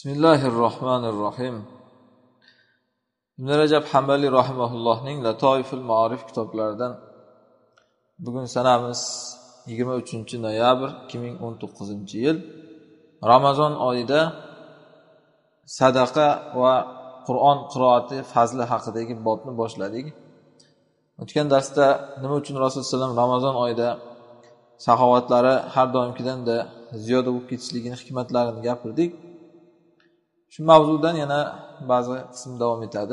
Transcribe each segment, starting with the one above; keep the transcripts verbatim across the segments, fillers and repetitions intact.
Bismillahirrohmanirrohim. Ibn Rajab Hanbali rahimahullohning Latoiful Ma'arif kitoblaridan bugun sanamiz yigirma uchinchi noyabr ikki ming o'n to'qqizinchi yil Ramazon oyida sadaqa va Qur'on qiroati fazli haqidagi bobni boshladik. O'tgan darsda nima uchun Rasululloh sollallohu alayhi vasallam Ramazon oyida saxovatlari har doimgidan-da ziyoda bo'lib ketishligini hikmatlarini gapirdik. Shu mavzudan yana ba'zi qism davom etadi.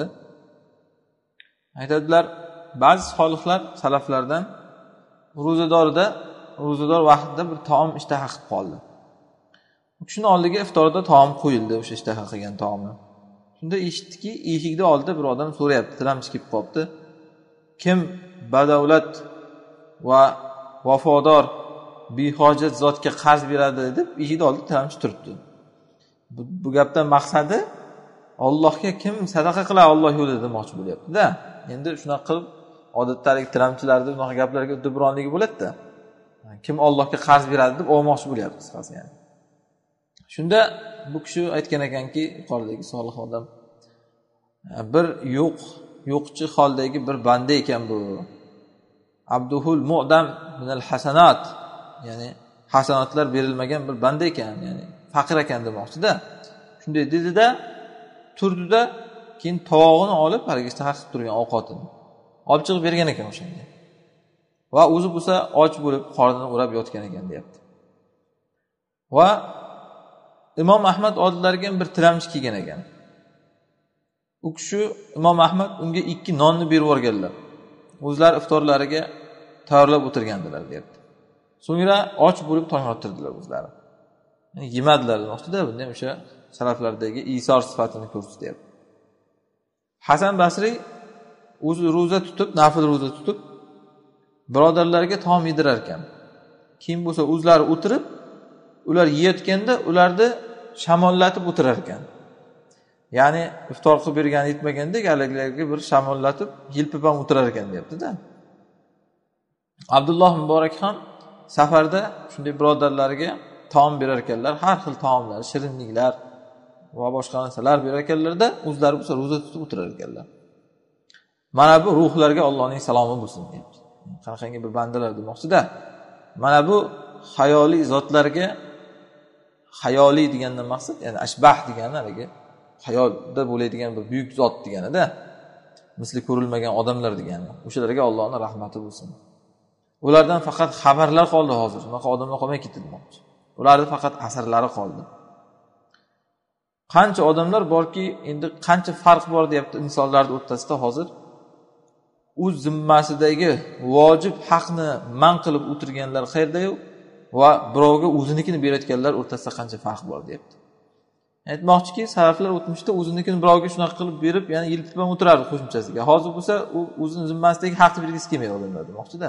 Aytadilar, ba'zi solihlar salaflardan ro'zadorda, ro'zador vaqtida bir taom ishtaha qilib qoldi. U kishining oldiga iftorda taom qo'yildi, o'sha ishtaha qilgan taomni. Shunda eshitdiki, eshikda oldida bir odam so'rayapti, tilamchi kelib qolibdi. Kim badavlat va vafodor, behojat zotga qarz beradi deb eshikda oldida tilamchi turibdi. Bu, bu gapdan maqsadi Allohga kim sadaqa qiladi Alloh yo'lida demoqchi bo'lyapti-da. Endi shunaqa qilib odatdagi tilamchilarda bunaqa gaplarga udibronligi bo'ladi-da. Kim Allohga qarz beradi deb olmoqchi bo'lyapti qisqasi yani. Shunda bu kishi aytgan ekanki, yuqoridagi solih odam bir yo'q, yo'qchi holdagi bir banda ekan bu. Abduhul mu'dam minal hasanat, ya'ni hasanatlar berilmagan bir banda ekan, ya'ni faqir ekan demoqchi-da. Shunday dedi-da, turdi-da, keyin tovog'ini olib, haliga tahqiq turgan ovqatini olib chiqib bergan ekan o'shanga. Va o'zi bo'lsa och bo'lib, qornini o'rab yotgan ekan, deyapti. Va Imom Ahmad oldilariga bir tilamchi kelgan ekan. U kishi Imom Ahmad unga ikki nonni berib yuborganlar. O'zlari iftorlariga tayyorlab o'tirgandilar, deyapti. So'ngra och bo'lib tong ottirdilar o'zlari. Yani yemadilar demoqchi-da, bunda ham o'sha salaflardagi isor sifatini ko'rsatyapti. Hasan Basri o'zi roza tutib, nafil roza tutib, birodarlarga taom yedirar ekan. Keyin bo'lsa o'zlari o'tirib, ular yeyotganda ularni shamollatib o'tirar ekan. Ya'ni iftor qilib bergani yetmaganda galarga bir shamollatib, yilpib ham o'tirar ekan, deyapti-da. Abdulloh Muborak ham safarda shunday birodarlariga taom berar ekanlar, har xil taomlar, shirinliklar va boshqa narsalar berar ekanlarda, o'zlari bo'lsa roza tutib o'tirar ekanlar. Mana bu ruhlarga Allohning salomi bo'lsin, deyapti. Qanaqangi bir bandalar demoqchi-da. Mana bu hayoliy zotlarga, hayoliy degandan maqsad, ya'ni ashbah degani haligi hayolda bo'ladigan bir buyuk zot degani-da. Misli ko'rilmagan odamlar degani. O'shalarga Allohning rahmati bo'lsin. Ulardan faqat xabarlar qoldi hozir. Unaqa odamlar qolmay ketdi demoqchi. Ularning faqat asarlari qoldi. Qancha odamlar borki, endi qancha farq bor deyapti insonlarning o'rtasida hozir. O'z zimmasidagi vojib haqni man qilib o'tirganlar qayerda-yu va birovga o'zinikini berayotganlar o'rtasida qancha farq bor deyapti. Aytmoqchiki, salaflar o'tmishda o'zinikini birovga shunaqa qilib berib, ya'ni yiltib ham o'tirardi qo'shimchasiga. Hozir bo'lsa, u o'zining zimmasidagi haqni bergisi kelmaydi odamlar demoqchi-da.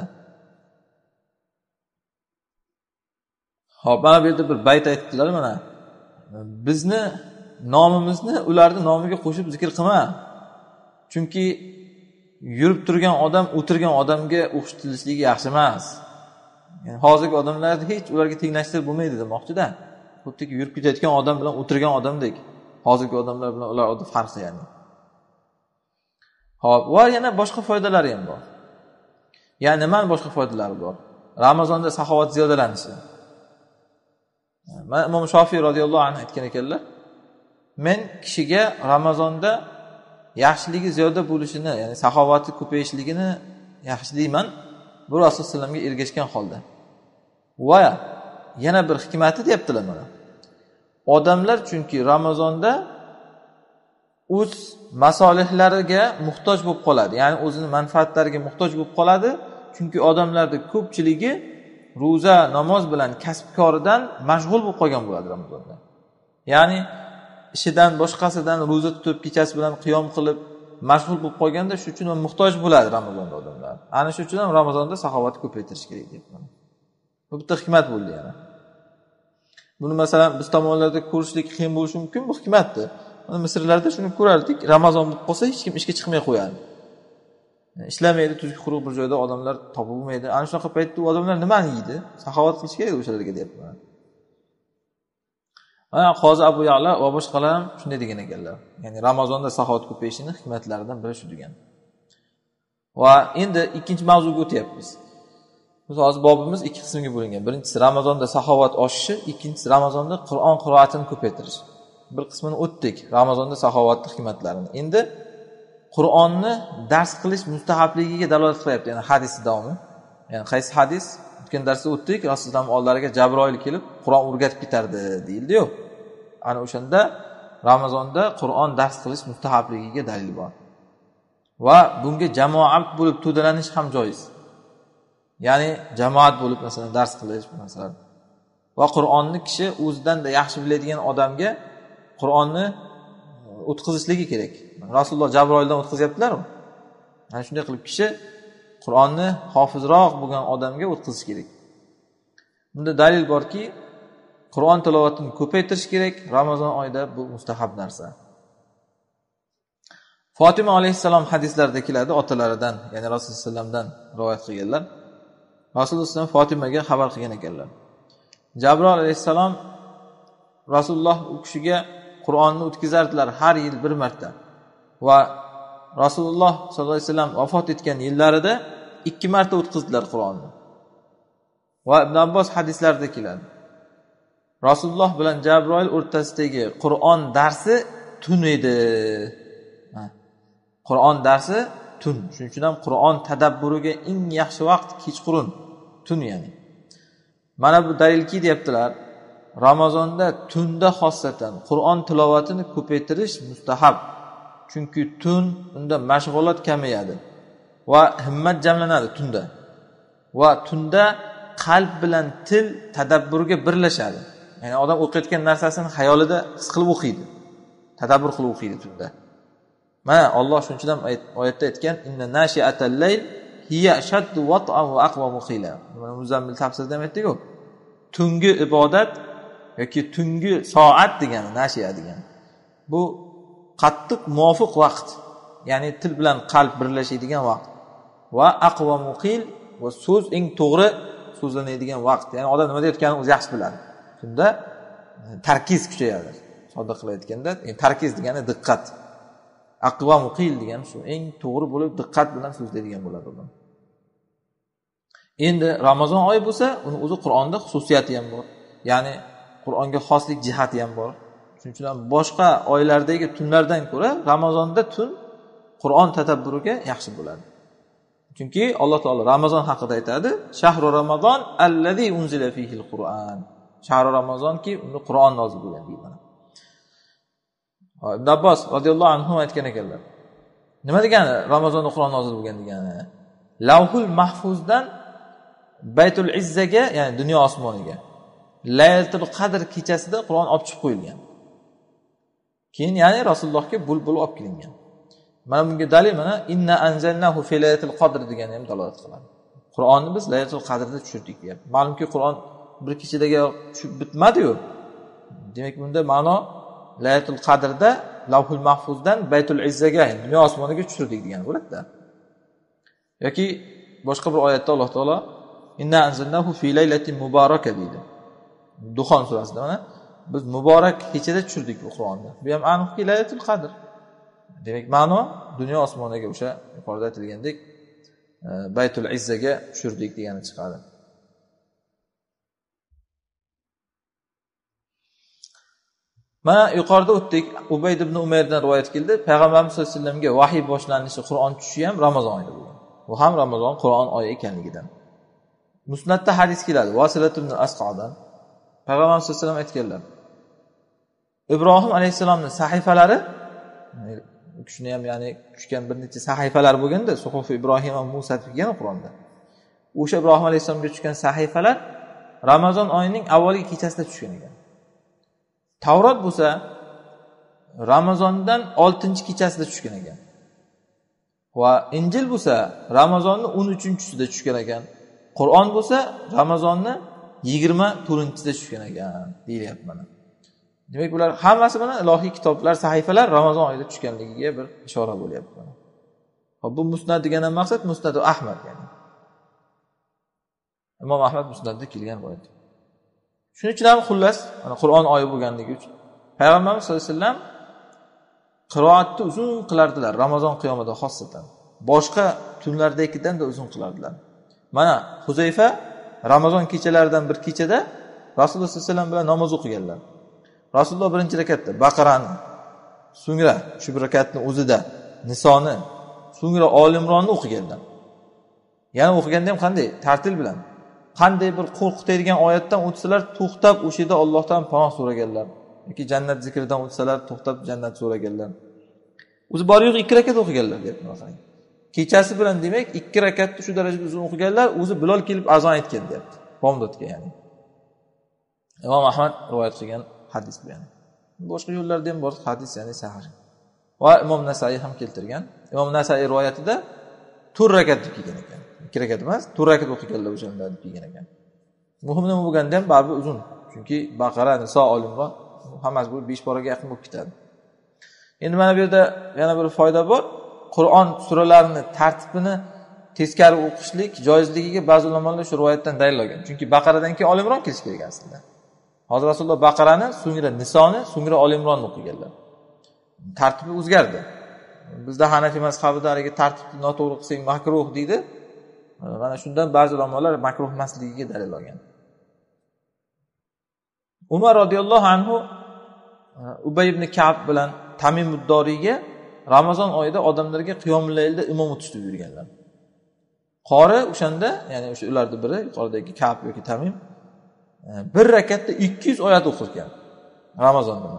Xo'p, mana bu yerda bir bayt aytdilar mana. Bizni nomimizni ularning nomiga qo'shib zikr qilma. Chunki yurib turgan odam o'tirgan odamga o'xshatilishligi yaxshi emas. Ya'ni hozirgi odamlarni hech ularga tenglashtirib bo'lmaydi demoqchi-da. Xuddiki yurib ketayotgan odam bilan o'tirgan odamdek. Hozirgi odamlar bilan ular o'rtasida farqi ya'ni. Xo'p, va yana boshqa foydalari ham bor. Ya'ni nima boshqa foydalari bor? Ramazonda saxovat ziyodalanishi. Imom Shofiy radhiyallohu anhu aytgan ekanlar, men kishiga Ramazonda yaxshiligi ziyoda bo'lishini, ya'ni saxovati ko'payishligini yaxshi deyman, bu Rasululloh sollallohu alayhi vasallamga ergashgan holda. Va yana bir hikmati deyaptilar mana. Odamlar chunki Ramazonda o'z masolihlariga muhtoj bo'lib qoladi, ya'ni o'zining manfaatlariga muhtoj bo'lib qoladi, chunki odamlarning ko'pchiligi roza, namoz bilan kasb-koridan mashg'ul bo'lib qolgan bo'ladi Ramazonda. Ya'ni ishidan, boshqasidan roza tutib, kechasi bilan qiyom qilib mashg'ul bo'lib qolganda, shu uchun ham muhtoj bo'ladi Ramazonda odamlar. Ana shu uchun ham Ramazonda saxovatni ko'paytirish kerak deyapman. Bu bitta hikmat bo'ldi yana. Buni masalan biz tomonlarda ko'rishlik qiyin bo'lishi mumkin, bu hikmatdir. Mana Misrlarda shuni ko'rardik, Ramazon bo'lib qolsa hech kim ishga chiqmay qo'yadi. Ishlamaydi, tuzuk quruq bir joyda odamlar topib bo'lmaydi. Ana shunaqa paytda odamlar nimani yeydi? Saxovat qilish kerak o'shalarga deyapman. Mana Qozi Abu Ya'la va boshqalar ham shunday degan ekanlar. Ya'ni Ramazonda saxovat ko'payishining hikmatlaridan biri shu degan. Va endi ikkinchi mavzuga o'tyapmiz. Biz hozir bobimiz ikki qismga bo'lingan. Birinchisi Ramazonda saxovat oshishi, ikkinchisi Ramazonda Qur'on qiroatini ko'paytirish. Bir qismini o'tdik, Ramazonda saxovatning hikmatlarini. Endi Qur'onni dars qilish mustahabligiga dalolat qilyapti, ya'ni hadis davomi. Ya'ni qaysi hadis? O'tgan darsda o'tdik, Rasululloh oldilariga Jabroil kelib Qur'on o'rgatib ketardi, deyildi-yu. Ana o'shanda Ramazonda Qur'on dars qilish mustahabligiga dalil bor. Va bunga jamoat bo'lib to'dalanish ham joiz. Ya'ni jamoat bo'lib masalan dars qilish masalan. Va Qur'onni kishi o'zidan da yaxshi biladigan odamga Qur'onni o'tkazishligi kerak. Rasululloh Jabroildan o'tkazyaptilar-ku. Mana shunday qilib kishi Qur'onni hofizroq bo'lgan odamga o'tkazish kerak. Bunda dalil borki, Qur'on tilovatini ko'paytirish kerak. Ramazon oyida bu mustahab narsa. Fatima alayhissalom hadislarda keladi, otalaridan, ya'ni Rasululloh sollallohu alayhi vasallamdan rivoyat qilganlar. Rasululloh sollallohu alayhi vasallam Fatimaga xabar qilgan ekanlar. Jabroil alayhissalom Rasululloh u kishiga Qur'onni o'tkazardilar har yil bir marta. Va Rasululloh sollallohu alayhi vasallam vafot etgan yillarida ikki marta o'tkazdilar Qur'onni. Va Ibn Abbos hadislarida keladi. Rasululloh bilan Jabroil o'rtasidagi Qur'on darsi tun edi. Qur'on darsi tun. Shuning uchun ham Qur'on tadabburiga eng yaxshi vaqt kechqurun, tun ya'ni. Mana bu dalilki deyaptilar. Ramazonda tunda xossatan Qur'on tilovatini ko'paytirish mustahab. Chunki tun unda mashg'ulot kamayadi va himmat jamlanadi tunda. Va tunda qalb bilan til tadabburga birlashadi. Ya'ni odam o'qiyotgan narsasini xayolida his qilib o'qiydi. Tadabbur qilib o'qiydi tunda. Mana Alloh shuncha ham oyatda aytgan, inna nashi'atal layl hiya ashaddu wat'an va aqwamu qila. Mana Muzammil tafsirida ham aytdik-ku. Tungi ibodat yoki tungi soat degani nashi'a degani. Bu qattiq muvofiq vaqt. Ya'ni til bilan qalb birlashadigan vaqt. Va aqwamu qil va so'z eng to'g'ri so'zlanadigan vaqt. Ya'ni odam nima deyotganini o'zi yaxshi biladi. Shunda tarkiz kuchayadi. Sodda qilib aytganda, tarkiz degani diqqat. Aqva muqil degan shu eng to'g'ri bo'lib diqqat bilan so'zlaydigan bo'ladi odam. Endi Ramazon oyi bo'lsa, uni o'zi Qur'onda xususiyati ham bor. Ya'ni Qur'onga xoslik jihati ham bor. Shuning uchun ham boshqa oylardagi tunlardan ko'ra Ramazonda tun Qur'on tadabburiga yaxshi bo'ladi. Chunki Alloh taolo Ramazon haqida aytadi, "Shahru Ramazon allazi unzila fihil Qur'an." Shahru Ramazonki, unda Qur'on nozil bo'lgan deydi. Ibn Abbos radhiyallohu anhu aytgan ekanlar. Nima degani Ramazonda Qur'on nozil bo'lgan degani? Lavhul Mahfuzdan Baytul Izzaga, ya'ni dunyo osmoniga Laylatul Qadr kechasida Qur'on olib chiqib qo'yilgan. Keyin ya'ni Rasulullohga bulbul olib kelingan. Mana bunga dalil mana inna anzalnahu fi laylatil qadr degan ham dalolat qiladi. Qur'onni biz Laylatul Qadrda tushirdik deyapti. Ma'lumki Qur'on bir kechadagi tushib bitmadi-yu. Demak bunda ma'no Laylatul Qadrda Lavhul Mahfuzdan Baytul Izzaga, dunyo osmoniga tushirdik degan bo'ladi-da. Yoki boshqa bir oyatda Alloh taolo inna anzalnahu fi laylatin mubaraka deydi. Duxon surasida mana biz muborak kechada tushirdik bu Qur'onni. Bu ham aniqki Laylatul Qadr. Demak ma'no dunyo osmoniga o'sha yuqorida aytilgandek Baytul Izzaga tushirdik degani chiqadi. Mana yuqorida o'tdik, Ubayd ibn Umayrdan rivoyat keldi. Payg'ambarimiz sollallohu alayhi vasallamga vahiy boshlanishi, Qur'on tushishi ham Ramazon oyida bo'lgan. Bu ham Ramazon Qur'on oyi ekanligidan. Musnadda hadis keladi. Vasilat ibn Asqadan Payg'ambarimiz sollallohu alayhi vasallam aytganlar. Ibrohim alayhisalomning sahifalari, shuni ham ya'ni tushgan bir necha sahifalar bo'lganda, Suhuf Ibrohim va Musa degan Qur'onda. O'sha Ibrohim alayhisalomga tushgan sahifalar Ramazon oyining avvalgi kechasida tushgan ekan. Tavrot bo'lsa Ramazondan oltinchi kechasida tushgan ekan. Va Injil bo'lsa Ramazonning o'n uchinchisida tushgan ekan. Qur'on bo'lsa Ramazonning yigirma to'rtinchisida tushgan ekan deyilyapti mana. Demak bular hammasi mana ilohiy kitoblar, sahifalar Ramazon oyida tushganligiga bir ishora bo'lyapti. Xo'p, bu musnad degandan maqsad Musnad Ahmad ya'ni. Imom Ahmad musnadda kelgan rivoyat. Shuning uchun ham xullas, mana Qur'on oyi bo'lganligi uchun Payg'ambarimiz sollallohu alayhi vasallam qiroatni uzun qilardilar Ramazon qiyomida xosatan. Boshqa tunlardagidan da uzun qilardilar. Mana Huzayfa Ramazon kechalaridan bir kechada Rasululloh sollallohu alayhi vasallam bilan namoz o'qiganlar. Rasululloh birinchi rakatda Baqarani, so'ngra shu bir rakatning o'zida Nisoni, so'ngra Ol Imronni o'qiganlar. Yana o'qiganda ham qanday? Tartil bilan. Qanday bir qo'rqitadigan oyatdan o'tsalar, to'xtab o'sha yerda Allohdan panoh so'raganlar. yoki jannat zikridan o'tsalar, to'xtab jannat so'raganlar. O'zi bor yo'q ikki rakat o'qiganlar deb qarang. Kechasi bilan demak ikki rakatni shu darajada uzun o'qiganlar, o'zi Bilol kelib azon aytgan deyapti. Bomdodga ya'ni. Imom Ahmad rivoyat qilgan hadis bu yani. Boshqa yo'llarda ham bor hadis, ya'ni sahih. Va Imom Nasa'iy ham keltirgan. Imom Nasa'iy rivoyatida to'rt rakat o'qigan ekan. ikki rakat emas, to'rt rakat o'qiganlar o'shanda o'qigan ekan. Muhim nima bo'lganda ham baribir uzun. Chunki Baqara, Niso, Ol Imron hammasi bu besh poraga yaqin bo'lib ketadi. Endi mana bu yerda yana bir foyda bor. Qur'on suralarini tartibini teskari o'qishlik joizligiga ba'zi ulamolar shu rivoyatdan dalil olgan. Chunki Baqaradan keyin Ol Imron kelish kerak aslida. Hozir Rasululloh Baqarani, so'ngra Nisoni, so'ngra Ol Imronni o'qiganlar. Tartibi o'zgardi. Bizda Hanafi mazhabida haligi tartibni noto'g'ri qilsang makruh deydi. Mana shundan ba'zi ulamolar makruh emasligiga dalil olgan. Umar radhiyallohu anhu Ubay ibn Ka'b bilan Tamim ud-Doriyga Ramazon oyida odamlarga qiyomul laylda imom o'tishni buyurganlar. Qori o'shanda, ya'ni o'sha ularning biri, yuqoridagi Ka'b yoki Tamim bir rakatda ikki yuz oyat o'qirgan Ramazonda.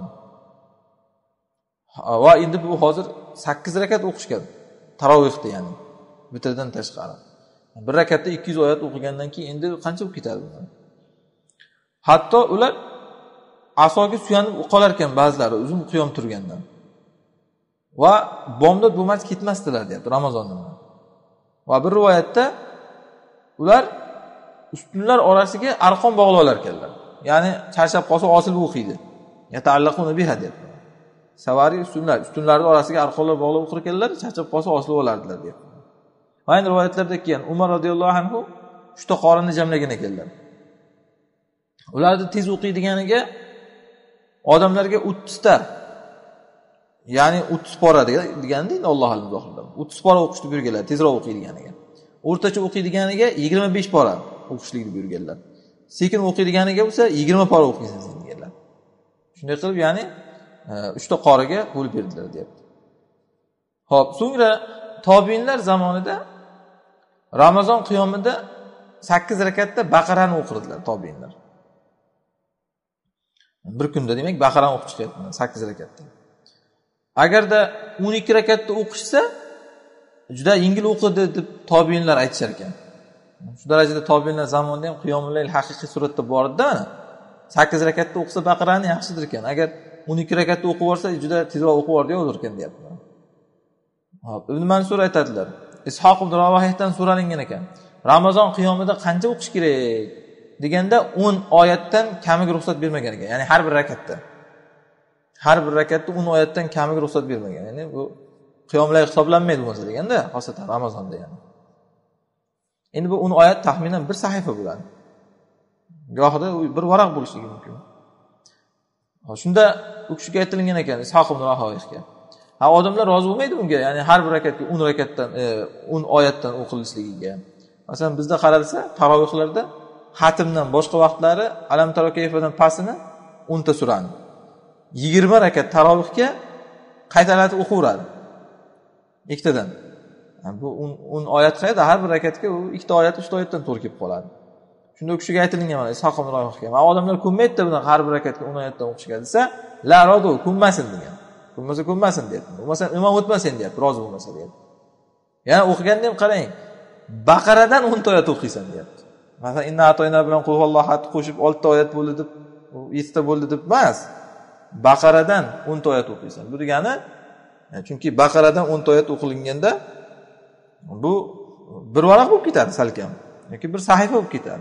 Va endi bu hozir sakkiz rakat o'qishgan. Tarovihda ya'ni bitirdan tashqari. Bir rakatda ikki yuz oyat o'qigandan keyin endi qancha bo'lib ketadi bundan? Hatto ular asoga suyanib qolar ekan ba'zilari uzun qiyom turgandan. Va bomdod bo'lmas ketmasdilar deyapti Ramazonda. Va bir rivoyatda ular ustunlar orasiga arqon bog'lab olar ekanlar. Ya'ni charchab qolsa osilib o'qiydi. Yata'allaquna biha deyapti. Savari ustunlar, ustunlarning orasiga arqonlar bog'lab o'qir ekanlar, charchab qolsa osilib olardilar deyapti. Va endi rivoyatlarda kelgan Umar radhiyallohu anhu uchta qorinni jamlagan ekanlar. Ularni tez o'qiydiganiga odamlarga o'ttiz ta, ya'ni o'ttiz pora deganda endi Alloh alim zohirda o'ttiz pora o'qishni buyurganlar, tezroq o'qiydiganiga. O'rtacha o'qiydiganiga yigirma besh pora o'qishlikni buyurganlar. Sekin o'qiydiganiga bo'lsa yigirma pora o'qiysiz deganlar. Shunday qilib, ya'ni uchta qoriga bo'lib berdilar deyapti. Xo'p, so'ngra tobiinlar zamonida Ramazon qiyomida sakkiz rakatda Baqarani o'qirdilar tobiinlar. Bir kunda demak Baqarani o'qib chiqyaptilar sakkiz rakatda. Agarda o'n ikki rakatda o'qishsa juda yengil o'qidi deb tobiinlar aytishar ekan. Shu darajada tobiinlar zamonida ham qiyomul layl haqiqiy suratda bor edi. sakkiz rakatda o'qisa Baqarani yaxshidir ekan. Agar o'n ikki rakatda o'qib olsa juda tezroq o'qib oldi o'zir ekan deyaptilar. Hop, Ibn Mansur aytadilar. Ishoq ibn Ravahiydan so'ralingan ekan. Ramazon qiyomida qancha o'qish kerak deganda o'n oyatdan kamiga ruxsat bermagan ekan. Ya'ni har bir rakatda. Har bir rakatda o'n oyatdan kamiga ruxsat bermagan. Ya'ni bu qiyomlar hisoblanmaydi bo'lsa deganda, xosatan Ramazonda yani. Endi bu o'n oyat taxminan bir sahifa bo'ladi. Gohida bir varaq bo'lishi mumkin. Shunda u kishiga aytilgan ekan, Ishoq ibn Ravahiyga. Ha, odamlar rozi bo'lmaydi bunga. Ya'ni har bir rakatga o'n rakatdan, o'n oyatdan o'qilishiga. Masalan, bizda qaralsa, tarovihlarda xatmdan boshqa vaqtlari Alam taro kayfadan pasini o'n ta surani. yigirma rakat tarovihga qaytalatib o'qiveradi. Ikkitadan. Bu o'n oyat qayda? Har bir rakatga u ikkita oyat, uchta oyatdan to'g'ri kelib qoladi. Shunda u kishiga aytilgan mana Ishoq ibn Ravahiyga. Ma odamlar ko'nmaydi buni har bir rakatga o'n oyatdan o'qishga desa, la rodu ko'nmasin degan. Ko'nmasa ko'nmasin deyapti. Bo'lmasa imom o'tmasin deyapti, rozi bo'lmasa deyapti. Yana o'qiganda ham qarang. Baqaradan o'n ta oyat o'qiysan deyapti. Masalan, inna atoyna bilan qul huvallohu ahad qo'shib olti ta oyat bo'ldi deb, yetti ta bo'ldi deb emas. Baqaradan o'n ta oyat o'qiysan. Bu degani, chunki Baqaradan o'n ta oyat o'qilganda bu bir varaq bo'lib ketadi salkam yoki bir sahifa bo'lib ketadi.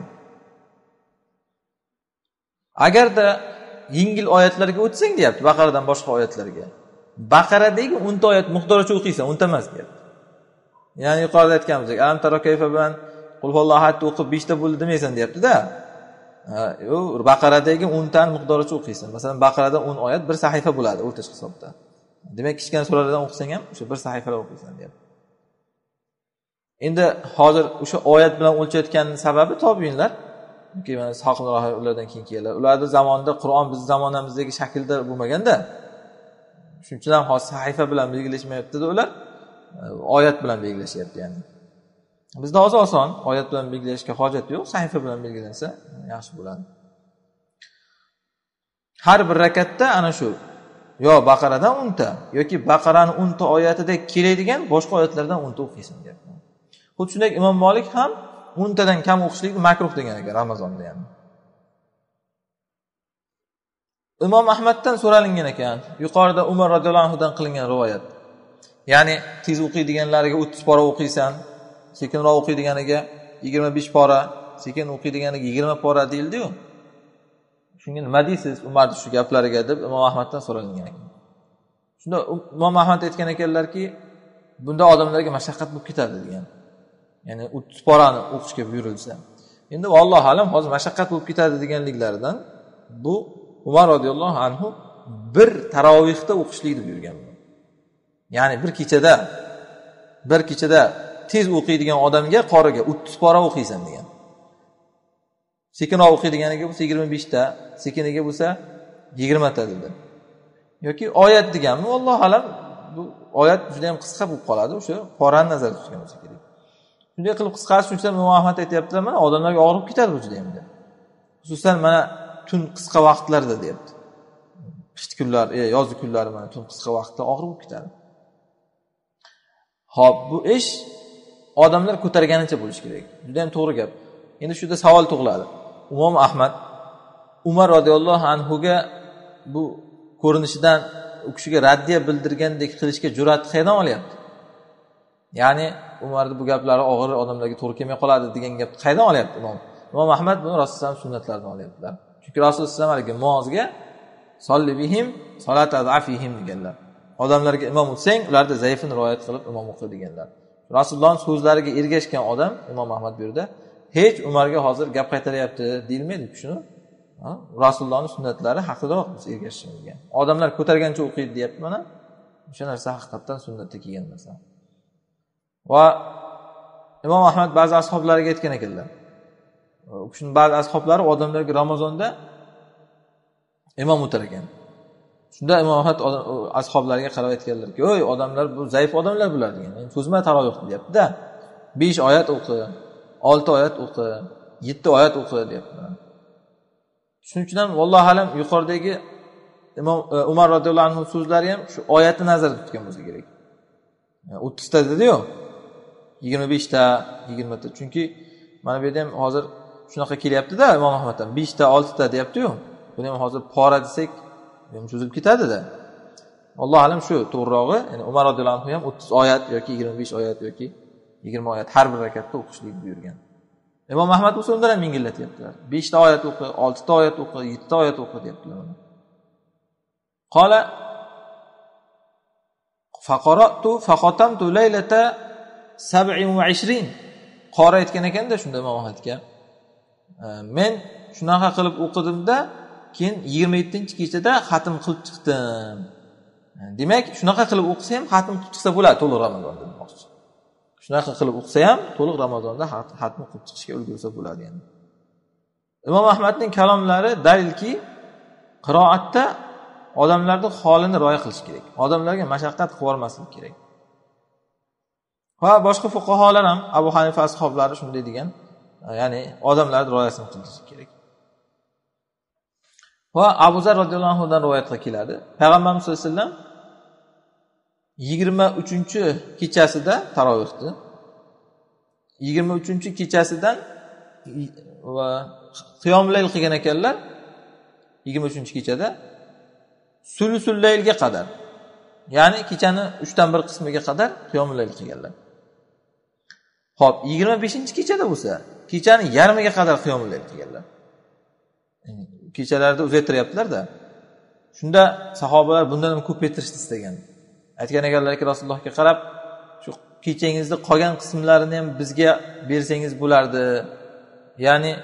Agarda yengil oyatlarga o'tsang deyapti, Baqaradan boshqa oyatlarga. Baqaradagi o'n ta oyat miqdoricha o'qiysan, o'n ta emas deyapti. Ya'ni yuqorida aytganimizdek, Alam taro kayfa bilan qul huvallohu ahad o'qib besh ta bo'ldi demaysan deyapti-da. u Baqaradagi o'n tani miqdoricha o'qiysan. Masalan, Baqarada o'n oyat bir sahifa bo'ladi o'rtacha hisobda. Demak, kichkina suralardan o'qisang ham o'sha bir sahifalar o'qiysan deyapti. Endi hozir o'sha oyat bilan o'lchayotgan sababi tobiinlar, chunki mana Ishoq ibn Rohiy ulardan keyin kelganlar. Ularning zamonida Qur'on biz zamonamizdagi shaklda bo'lmaganda, shuning uchun ham hozir sahifa bilan belgilashmayapti-da ular, oyat bilan belgilashyapti ya'ni. Bizda hozir oson, oyat bilan belgilashga hojat yo'q, sahifa bilan belgilansa yaxshi bo'ladi. Har bir rakatda ana shu yo Baqaradan o'n ta yoki Baqaraning o'n ta oyatida keladigan boshqa oyatlardan o'n ta o'qiysan deyapti. Xuddi shunday Imom Malik ham o'n tadan kam o'qishlikni makruh degan ekan Ramazonda ham. Imom Ahmaddan so'ralingan ekan, yuqorida Umar radhiyallohu anhu dan qilingan rivoyat. Ya'ni tez o'qiydiganlariga o'ttiz pora o'qiysan, sekinroq o'qiydiganiga yigirma besh pora, sekin o'qiydiganiga yigirma pora deyildi-ku. Shunga nima deysiz Umar shu gaplariga deb Imom Ahmaddan so'ralingan ekan. Shunda Imom Ahmad aytgan ekanlarki, bunda odamlarga mashaqqat bo'lib ketadi degan. Ya'ni o'ttiz porani o'qishga buyurilsa. Endi vallohu alam hozir mashaqqat bo'lib ketadi deganliklaridan bu Umar radhiyallohu anhu bir tarovihda o'qishlikni buyurgan. Ya'ni bir kechada bir kechada tez o'qiydigan odamga qoriga o'ttiz pora o'qiysan degan. Sekinroq o'qiydiganiga bo'lsa yigirma besh ta, sekiniga bo'lsa yigirma ta dedi. Yoki oyat deganmi? Alloh alam bu oyat juda ham qisqa bo'lib qoladi, o'sha porani nazarda tutgan bo'lsa kerak. Shunday qilib qisqartish uchun Imom Ahmad aytayaptilar, mana odamlarga og'rib ketadi bu juda ham. Xususan mana tun qisqa vaqtlarda deyapti. Qish kunlar, e, yoz kunlari mana tun qisqa vaqtda og'rib ketadi. Xo'p, bu ish odamlar ko'targanicha bo'lishi kerak. Juda ham to'g'ri gap. Endi shunda savol tug'iladi. Imom Ahmad Umar radhiyallohu anhuga bu ko'rinishidan u kishiga raddiya bildirgandek qilishga jur'at qayerdan olyapti? Ya'ni Umarning bu gaplari og'ir odamlarga to'g'ri kelmay qoladi degan gap qayerdan olyapti Imom? Imom Ahmad buni Rasululloh sunnatlaridan olyaptilar. Chunki Rasululloh alayhi muozga solli bihim salat azafihim deganlar. Odamlarga imom o'tsang, ularda zaifini rivoyat qilib imom o'qi deganlar. Rasulullohning so'zlariga ergashgan odam Imom Ahmad bu yerda hech Umarga hozir gap qaytaryapti deyilmaydi shuni. Rasulullohning sunnatlari haqidaroq biz ergashishimiz. Odamlar ko'targancha o'qiydi deyapti mana. O'sha narsa haqiqatan sunnatga kelgan narsa. Va Imom Ahmad ba'zi ashablariga aytgan ekanlar. U kishining ba'zi ashablari odamlarga Ramazonda imom o'tar ekan. Shunda Imom Ahmad ashablariga qarab aytganlarki, "Oy, odamlar bu zaif odamlar bular" degan. Men so'zma tarovih deyapti-da. besh oyat o'qi, olti oyat o'qi, yetti oyat o'qi deyapti. Shuning uchun ham vallohu alam yuqoridagi Imom Umar radhiyallohu anhu so'zlari ham shu oyatni nazarda tutgan bo'lsa kerak. Yani o'ttiz ta dedi-yu. yigirma besh ta, yigirma ta. Chunki mana bu yerda ham hozir shunaqa kelyapti-da Imom Ahmaddan besh ta, olti ta deyapti-yu. Buni ham hozir pora desak, ham cho'zilib ketadi-da. Alloh alam shu to'g'rirog'i, ya'ni Umar radhiyallohu anhu ham o'ttiz oyat yoki yigirma besh oyat yoki yigirma oyat har bir rakatda o'qishlik buyurgan. Imom Ahmad bo'lsa undan ham yengillatayaptilar. besh ta oyat o'qi, olti ta oyat o'qi, yetti ta oyat o'qi deyaptilar. Qala faqaratu faqatamtu laylata sab'in va ishrin. Qori aytgan ekanda shunda Imom Ahmadga. Men shunaqa qilib o'qidimda, keyin yigirma yettinchi kechada xatm qilib chiqdim. Demak, shunaqa qilib o'qisa ham xatm qilib chiqsa bo'ladi to'liq Ramazonda demoqchi. Shunaqa qilib o'qisa ham to'liq Ramazonda xatm qilib chiqishga ulgursa bo'ladi endi. Imom Ahmadning kalomlari dalilki, qiroatda odamlarning holini rioya qilish kerak. Odamlarga mashaqqat qilib yormaslik kerak. Va boshqa fuqaholar ham Abu Hanifa ashablari shunday degan, ya'ni odamlarning rioyasini qilish kerak. Va Abu Zar radhiyallohu anhu dan rivoyat keladi. Payg'ambarimiz sollallohu alayhi vasallam yigirma uchinchi kechasida tarovihni yigirma uchinchi kechasidan va qiyomul layl qilgan ekanlar. yigirma uchinchi kechada sulusul laylga qadar, ya'ni kechani uchdan bir qismiga qadar qiyomul layl qilganlar. Xo'p, yigirma beshinchi kechada bo'lsa, kechani yarmiga qadar qiyomul layl qilganlar. Kechalarda uzaytiryaptilar-da. Shunda sahobalar bundan ham ko'paytirishni istagan. Aytgan ekanlarki Rasulullohga qarab, shu kechangizni qolgan qismlarini ham bizga bersangiz bo'lardi. Ya'ni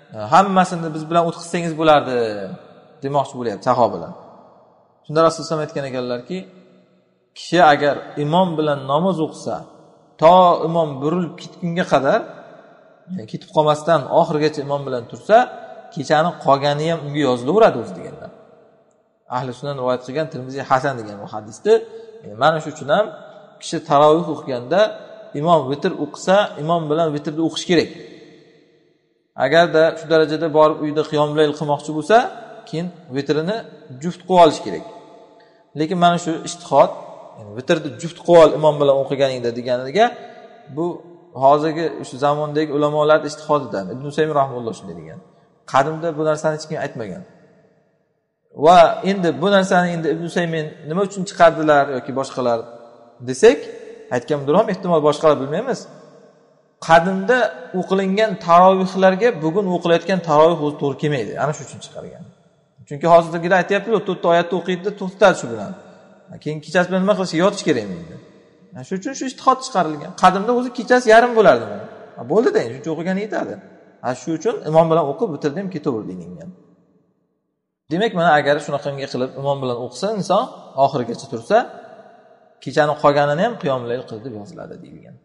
hammasini biz bilan o'tkazsangiz bo'lardi demoqchi bo'lyapti sahobalar. Shunda Rasululloh aytgan ekanlarki, kishi agar imom bilan namoz o'qisa, to imom burilib ketgunga qadar, ya'ni ketib qolmasdan oxirigacha imom bilan tursa, kechani qolgani ham unga yozilaveradi o'zi deganlar. Ahli sunan rivoyat qilgan Tirmiziy hasan degan bu hadisda, yani mana shu uchun ham kishi tarovih o'qiganda imom vitr o'qisa, imom bilan vitrni o'qish kerak. Agarda shu darajada borib uyda qiyomul layl qilmoqchi bo'lsa, keyin vitrini juft qilib olish kerak. Lekin mana shu ijtihod, ya'ni vitrni juft qilib ol imom bilan o'qiganingda deganiga, bu hozirgi shu zamondagi ulamolar ijtihodidan. Ibn Usaymin rahimahulloh shunday degan. Qadimda bu narsani hech kim aytmagan. Va endi bu narsani endi Ibn Usaymin nima uchun chiqardilar yoki boshqalar desak, aytganimdir ham ehtimol boshqalar bilmaymiz. Qadimda o'qilingan tarovihlarga bugun o'qilayotgan tarovih o'zi to'g'ri kelmaydi. Ana shu uchun chiqargan. Chunki hozirgilar aytayapti-ku, to'rtta oyatni o'qiydi, to'xtatadi shu bilan. Keyin kechasi bilan nima qilish, yotish kerak endi. Shuning uchun shu ijtihod chiqarilgan. Qadimda o'zi kechasi yarim bo'lardi mana. Bo'ldi-da, shuncha o'qigan yetadi. Ha shu uchun imom bilan o'qib bitirdim, ketaverdi deyilgan. Demak, mana agar shunaqangi qilib imom bilan o'qisa inson oxirigacha tursa, kechani qolganini ham qiyomul layl qildi deb yoziladi deyilgan.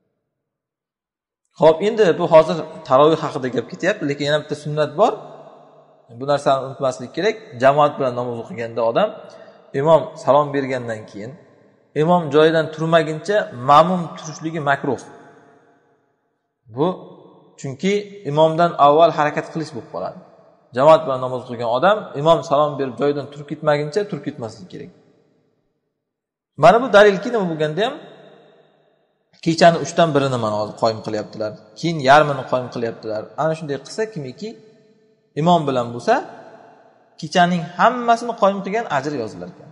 Xo'p, endi bu hozir tarovih haqida gap ketyapti, lekin yana bitta sunnat bor. Bu narsani unutmaslik kerak. Jamoat bilan namoz o'qiganda odam imom salom bergandan keyin imom joyidan turmaguncha ma'mum turishligi makruh. Bu chunki imomdan avval harakat qilish bo'lib qoladi. Jamoat bilan namoz o'qigan odam imom salom berib joyidan turib ketmaguncha turib ketmasligi kerak. Mana bu dalilki nima bo'lganda ham kechani uchdan birini mana hozir qoyim qilyaptilar. Keyin yarmini qoyim qilyaptilar. Ana shunday qilsa kimiki imom bilan bo'lsa, kechaning hammasini qoyim qilgan ajr yozilar ekan.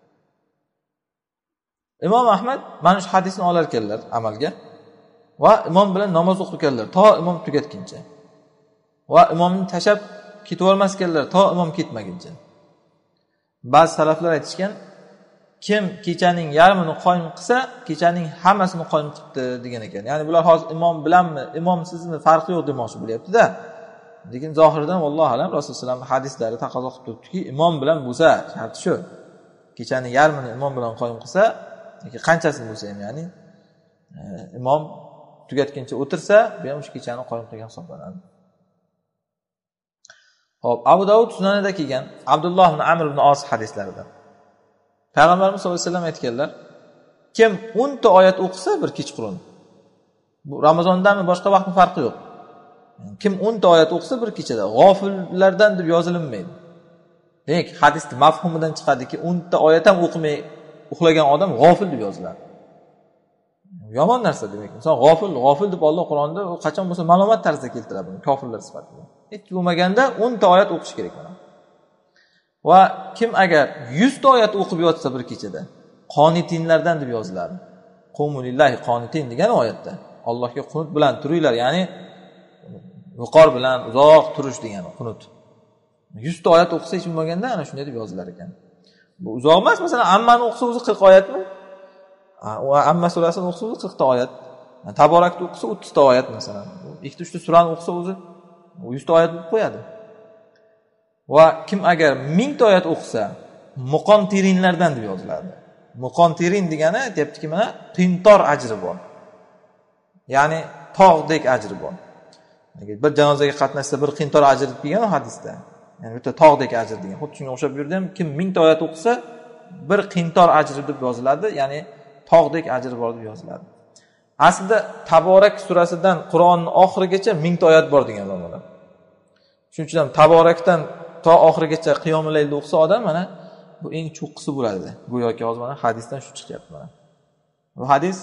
Imom Ahmad mana shu hadisni olar ekanlar amalga va imom bilan namoz o'qiganlar to imom tugatguncha. Va imomni tashab ketib olmas ekanlar to imom ketmaguncha. Ba'zi salaflar aytishgan, kim kechaning yarmini qoyim qilsa, kechaning hammasini qoyim qildi degan ekan. Ya'ni bular hozir imom bilanmi, imomsizmi farqi yo'q demoqchi bo'lyapti-da. Lekin zohirdan vallohu alam Rasululloh sollallohu alayhi vasallam hadislari taqozo qilib turibdiki, imom bilan bo'lsa, sharti shu. Kechaning yarmini imom bilan qoyim qilsa, yoki qanchasini bo'lsa ham, ya'ni e, imom tugatguncha o'tirsa, bu ham shu kechani qoyim qilgan hisoblanadi. Xo'p, Abu Davud sunanida kelgan Abdulloh ibn Amr ibn Os hadislarida Payg'ambarimiz sollallohu alayhi vasallam aytganlar, kim o'n ta oyat o'qisa bir kechqurun. Bu Ramazondami boshqa vaqtning farqi yo'q. Kim o'n ta oyat o'qisa bir kechada g'ofillardan deb yozilinmaydi. Demak, hadisning mafhumidan chiqadiki, o'n ta oyat ham o'qimay uxlagan odam g'ofil deb yoziladi. Yomon narsa demak. Inson g'ofil, g'ofil deb Alloh Qur'onda qachon bo'lsa ma'lumot tarzida keltiradi buni, kofirlar sifatida. Hech bo'lmaganda o'n ta oyat o'qish kerak mana. Va kim agar yuz ta oyat o'qib yotsa bir kechada, qonitinlardan deb yoziladi. Qumunillahi qonitin degan oyatda Allohga qunut bilan turinglar, ya'ni viqor bilan uzoq turish degani qunut. yuz ta oyat o'qisa hech bo'lmaganda ana shunday deb yozilar ekan. Bu uzoq emas, masalan, Ammani o'qisa o'zi qirq oyatmi? Va Amma surasini o'qisa o'zi qirq ta oyat. Taborakni o'qisa o'ttiz ta oyat masalan. ikkita uchta surani o'qisa o'zi yuz ta oyat bo'lib qo'yadi. Va kim agar ming ta oyat o'qisa, muqontirinlardan deb yoziladi. Muqontirin degani aytibdiki, mana qintor ajri bor. Ya'ni tog'dek ajri bor. Bir janozaga qatnashsa bir qintor ajr deb kelgan hadisda. Ya'ni bitta tog'dek ajr degan. Xuddi shunga o'xshab yurdi ham, kim ming ta oyat o'qisa, bir qintor ajri deb yoziladi, ya'ni tog'dek ajr bor deb yoziladi. Aslida Taborak surasidan Qur'onning oxirigacha ming ta oyat bor degan ulamolar. Shuning uchun ham Taborakdan to oxirigacha qiyomul laylda o'qisa odam mana bu eng cho'qqisi bo'ladi. Go'yoki hozir mana hadisdan shu chiqyapti mana. Bu hadis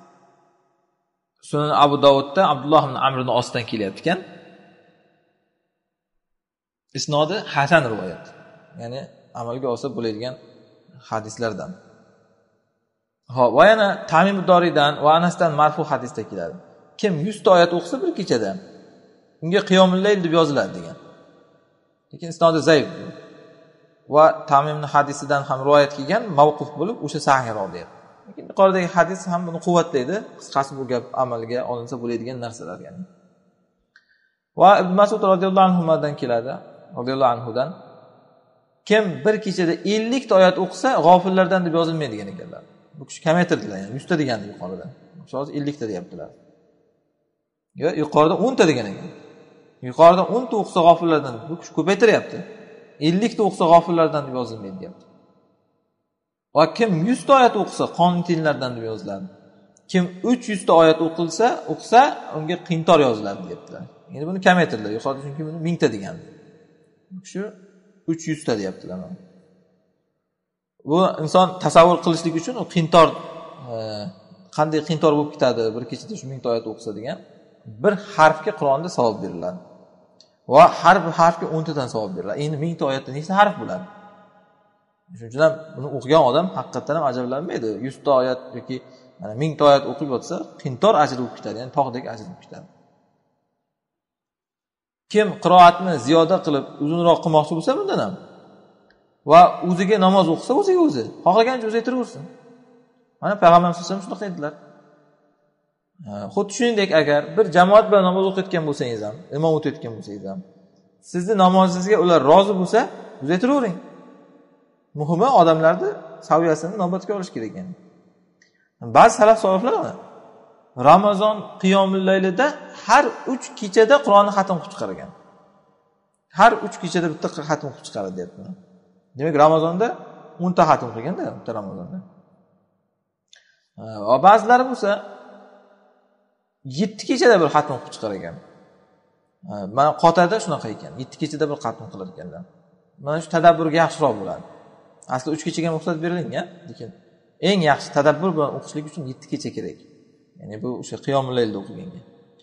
Sunan Abu Davudda Abdulloh ibn Amr ibn Osdan kelyapti ekan. Isnodi hasan rivoyat. Ya'ni amalga olsa bo'ladigan hadislardan. Xo'p, va yana Tamim ad-Doriydan va Anasdan marfu hadisda keladi. Kim yuz ta oyat o'qisa bir kechada, unga qiyomul layl deb yoziladi degan. Lekin isnodi zaif. Va Tamimning hadisidan ham rivoyat kelgan, mavquf bo'lib, o'sha sahihroq deydi. Lekin yuqoridagi hadis ham buni quvvatlaydi. Qisqasi bu gap amalga olinsa bo'ladigan narsalar ya'ni. Va Ibn Mas'ud radhiyallohu anhudan keladi, radhiyallohu anhudan kim bir kechada ellik ta oyat o'qisa, g'ofillardan deb yozilmaydigan ekanlar. Bu kishi kamaytirdilar, ya'ni yuz ta degandi yuqorida. Hozir ellik ta deyaptilar. Yo, yuqorida o'n ta degan ekan. Yuqorida o'n ta o'qisa g'ofillardan, bu kishi ko'paytiryapti. ellik ta o'qisa g'ofillardan deb yozilmaydi deyapti. Va kim yuz ta oyat o'qisa qonitinlardan deb yoziladi. Kim uch yuz ta oyat o'qilsa, o'qisa unga qintor yoziladi deyaptilar. Endi buni kamaytirdilar. Yuqorida chunki buni ming ta degandi. Shu uch yuz ta deyaptilar. Bu inson tasavvur qilishlik uchun u qintor e, qanday qintor bo'lib ketadi bir kechada shu ming ta oyat o'qisa degan bir harfga Qur'onda savob beriladi. Va har bir harfga o'n tadan savob beriladi. Endi ming ta oyatda nechta harf bo'ladi? Shuning uchun ham buni o'qigan odam haqiqatan ham ajablanmaydi. yuz ta oyat yoki mana ming ta oyat o'qib o'tsa, qintor ajr bo'lib ketadi, ya'ni tog'dek ajr bo'lib ketadi. Kim qiroatni ziyoda qilib uzunroq qilmoqchi bo'lsa bundan ham va o'ziga namoz o'qisa, o'ziga o'zi xohlagancha uzaytiraversin. Mana payg'ambarimiz sollallohu alayhi vasallam shunday dedilar. Xuddi shuningdek agar bir jamoat bilan namoz o'qiyotgan bo'lsangiz ham, imom o'tayotgan bo'lsangiz ham, sizni namozingizga ular rozi bo'lsa, uzaytiravering. Muhimi odamlarni saviyasini inobatga olish kerak ekan. Ba'zi salaf solihlar Ramazon qiyomul laylida har uch kechada Qur'onni xatm qilib chiqar ekan. Har uch kechada bitta xatm qilib chiqaradi deyapti. Demak, Ramazonda o'n ta xatm qilganda, bitta Ramazonda. Va ba'zilari bo'lsa yetti kechada bir xatm qilib chiqar ekan. Mana Qotada shunaqa ekan. yetti kechada bir xatm qilar ekanlar. Mana shu tadabburga yaxshiroq bo'ladi. Asli uch kechaga ruxsat berilgan, lekin eng yaxshi tadabbur bilan o'qishlik uchun yetti kecha kerak. Ya'ni bu o'sha qiyomul laylda o'qilganga.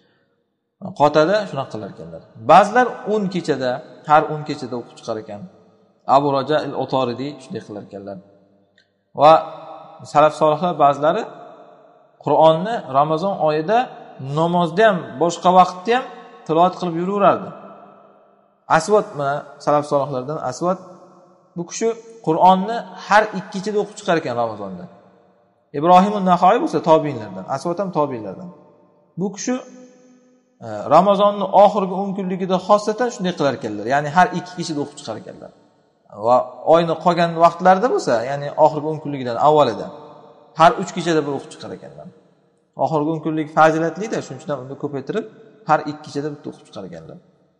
Qotada shunaqa qilar ekanlar. Ba'zilar o'n kechada, har o'n kechada o'qib chiqar ekan. Abu Raja al-Otoridi shunday qilar ekanlar. Va salaf solihlar ba'zilari Qur'onni Ramazon oyida namozda ham, boshqa vaqtda ham tilovat qilib yuraverardi. Asvat mana salaf solihlardan Asvat bu kishi Qur'onni har ikki kechada o'qib chiqar ekan Ramazonda. Ibrohim an-Naxoiy bo'lsa tobiinlardan, Asvat ham tobiinlardan. Bu kishi Ramazonning oxirgi o'n kunligida xosatan shunday qilar ekanlar. Ya'ni har ikki kechada o'qib chiqar ekanlar. Va oyning qolgan vaqtlarida bo'lsa, ya'ni oxirgi o'n kunligidan avvalida har uch kechada bir o'qib chiqar ekanlar. Oxirgi o'n kunlik fazilatli-da, shuning uchun uni ko'paytirib har ikki kechada bitta o'qib chiqar ekanlar.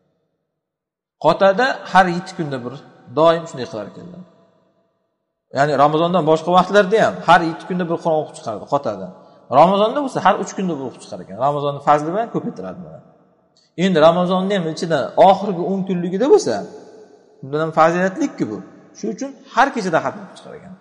Qotada har yetti kunda bir doim shunday qilar ekanlar. Ya'ni Ramazondan boshqa vaqtlarda ham har yetti kunda bir Qur'on o'qib chiqardi Qotada. Ramazonda bo'lsa har uch kunda bir o'qib chiqar ekan. Ramazonning fazli bilan ko'paytiradi buni. Endi Ramazonni ham ichida oxirgi o'n kunligida bo'lsa, bundan ham fazilatli-ku bu. Shuning uchun har kechada xatm o'qib chiqar ekan.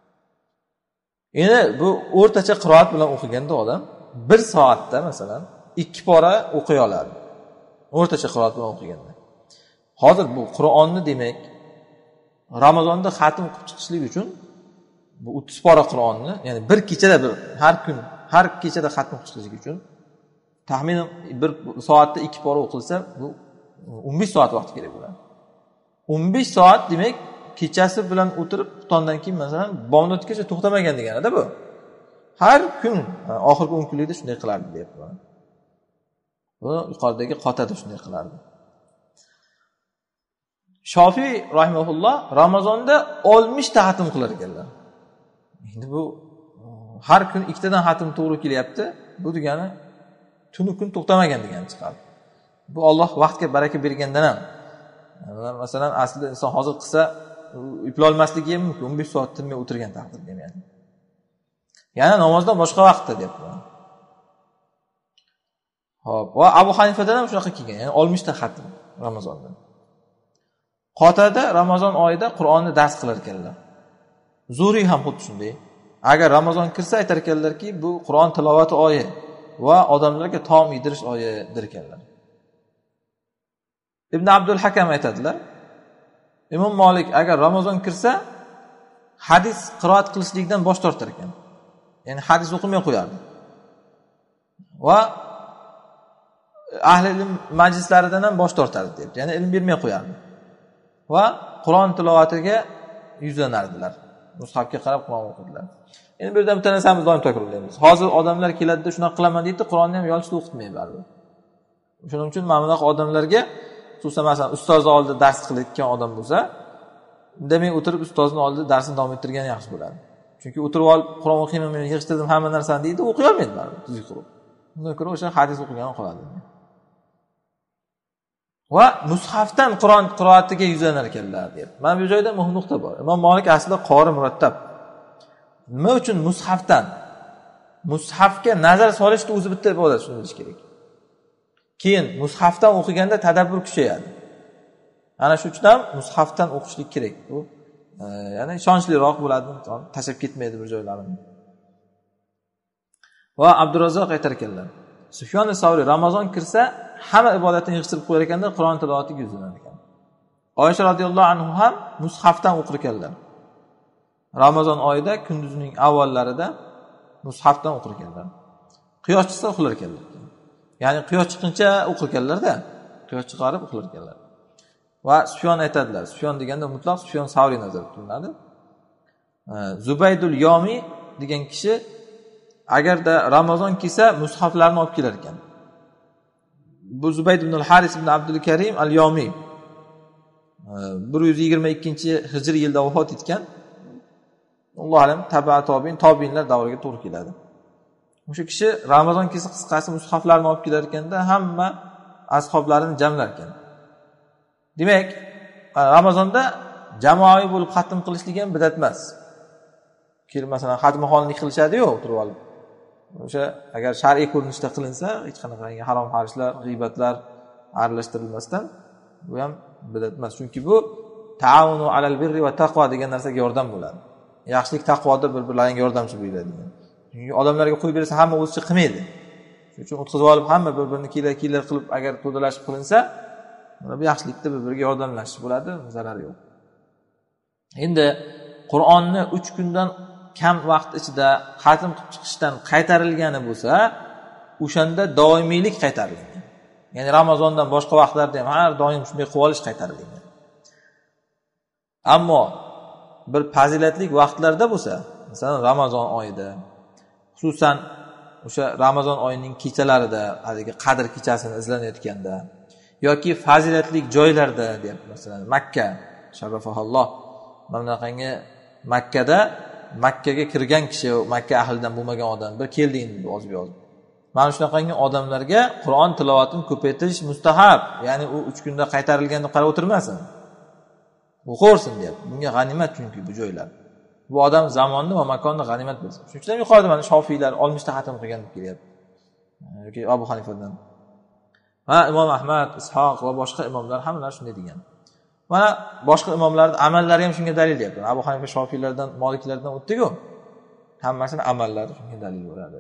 Endi bu o'rtacha qiroat bilan o'qiganda odam bir soatda masalan ikki pora o'qiy oladi. O'rtacha qiroat bilan o'qiganda. Hozir bu Qur'onni demak Ramazonda xatm qilib chiqishlik uchun bu o'ttiz pora Qur'onni, ya'ni bir kechada bir har kun, har kechada xatm qilib chiqishlik uchun taxminan bir soatda ikki pora o'qilsa, bu o'n besh soat vaqt kerak bo'ladi. o'n besh soat demak kechasi bilan o'tirib, xuftondan keyin masalan bomdodgacha to'xtamagan degani-da bu. Har kun oxirgi o'n kunlikda shunday qilardi deyapman. Buni yuqoridagi Qotada shunday qilardi. Shofiy rahimahulloh Ramazonda oltmish ta xatm qilar ekanlar. Endi bu har kun ikkitadan xatm to'g'ri kelyapti. Bu degani tunu kun to'xtamagan degani chiqadi. Bu Alloh vaqtga baraka bergandan ham. Masalan, aslida inson hozir qilsa eplay olmasligi ham mumkin. o'n besh soat tinmay o'tirgan taqdirda ham yani. Yana namozdan boshqa vaqtda deyapman. Xo'p, va Abu Hanifadan ham shunaqa kelgan, ya'ni oltmish ta xatm Ramazonda. Qotada Ramazon oyida Qur'onni dars qilar ekanlar. Zuri ham xuddi shunday. Agar Ramazon kirsa aytar ekanlarki, bu Qur'on tilovati oyi va odamlarga taom yedirish oyidir ekanlar. Ibn Abdul Hakam aytadilar, Imom Malik agar Ramazon kirsa, hadis qiroat qilishlikdan bosh tortar ekan. Ya'ni hadis o'qimay qo'yardi. Va ahli ilm majlislaridan ham bosh tortardi deb, ya'ni ilm bermay qo'yardi. Va Qur'on tilovatiga yuzlanardilar. Mushafga qarab Qur'on o'qidilar. Endi bu yerda bitta narsamiz doim takrorlaymiz. Hozir odamlar keladi-da shunaqa qilaman deydi, Qur'onni ham yolchitib o'qitmaydi baribir. Shuning uchun mana bunaqa odamlarga, xususan masalan ustoz oldida dars qilayotgan odam bo'lsa, indamay o'tirib ustozning oldida darsini davom ettirgani yaxshi bo'ladi. Chunki o'tirib olib Qur'on o'qiyman, men yig'ishtirdim hamma narsani deydi, o'qiy olmaydi baribir tuzuk qilib. Undan ko'ra o'sha hadis o'qigan qoladi. Va mushafdan Qur'on qiroatiga yuzlanar ekanlar deb. Mana bu joyda muhim nuqta bor. Imom Malik aslida qori murattab. Nima uchun mushafdan? Mushafga nazar solishni o'zi bitta ibodat, shuni bilish kerak. Keyin mushafdan o'qiganda tadabbur kuchayadi. Ana shu uchun ham mushafdan o'qishlik kerak. Bu e, ya'ni ishonchliroq bo'ladi, tashab ketmaydi bir joylarini. Va Abdurazzoq aytar ekanlar, Sufyon as-Savri Ramazon kirsa, hamma ibodatni yig'ishtirib qo'yar ekanda, Qur'on tilovatiga yuzlanar ekan. Oysha radhiyallohu anhu ham mushafdan o'qir ekanlar. Ramazon oyida kunduzining avvallarida mushafdan o'qir ekanlar. Quyosh chiqsa o'qilar ekanlar. Ya'ni quyosh chiqquncha o'qir ekanlar-da, quyosh chiqarib o'qilar ekanlar. Va Sufyon aytadilar, Sufyon deganda mutlaq Sufyon Savri nazarda tutiladi. Zubaydul Yomi degan kishi agarda Ramazon kelsa mushaflarni olib kelar ekan. Bu Zubayd ibn al-Haris ibn Abdul Karim al-Yomi bir yuz yigirma ikkinchi hijriy yilda vafot etgan. Alloh alam tabi'a tobiin, tobiinlar davriga to'g'ri keladi. O'sha kishi Ramazon kelsa qisqasi mushaflarni olib kelar ekanda, hamma ashoblarini jamlar ekan. Demak, Ramazonda jamoaviy bo'lib xatm qilishlik ham bidat emas. Kelib masalan xatmxonlik qilishadi-yu, o'tirib olib. O'sha agar shar'iy ko'rinishda qilinsa, hech qanaqa harom harishlar, g'iybatlar aralashtirilmasdan, bu ham bidat emas. Chunki bu ta'awunu alal birri va taqvo degan narsaga yordam bo'ladi. Yaxshilik, taqvoda bir-birlariga yordamchi bo'ladi degan. Chunki odamlarga qo'yib bersa, hamma o'zicha qilmaydi. Shuning uchun o'tkazib olib hamma bir-birini kiylar-kiylar qilib agar to'dalashib qilinsa, mana bu yaxshilikda bir-biriga yordamlashish bo'ladi, zarari yo'q. Endi Qur'onni uch kundan kam vaqt ichida xatm qilib chiqishdan qaytarilgani bo'lsa, o'shanda doimiylik qaytarilgan. Ya'ni Ramazondan boshqa vaqtlarda ham har doim shunday qilib olish qaytarilgan. Ammo bir fazilatli vaqtlarda bo'lsa, masalan Ramazon oyida, xususan o'sha Ramazon oyining kechalarida, haligi Qadr kechasini izlanayotganda yoki fazilatli joylarda, deb masalan Makka, sharrafahalloh, mana bunaqangi Makkada Makkaga kirgan kishi, Makka ahlidan bo'lmagan odam bir keldi endi ozib-ozib. Mana shunaqangi odamlarga Qur'on tilovatini ko'paytirish mustahab. Ya'ni u uch kunda qaytarilganini qarab o'tirmasin. O'qirsin deb. Bunga g'animat, chunki bu joylar. Bu odam zamonni va makonni g'animat bilsin. Shuning uchun ham yuqorida mana Shofiylar oltmishta xatm qilgan deb kelyapti. Yoki Abu Hanifadan. Ha, Imom Ahmad, Ishoq va boshqa imomlar hammalari shunday degan. Mana boshqa imomlarning amallari ham shunga dalil deyapti. Abu Hanifa, Shofiylardan, Moliklardan o'tdi-ku. Hammasini amallari shunga dalil bo'ladi.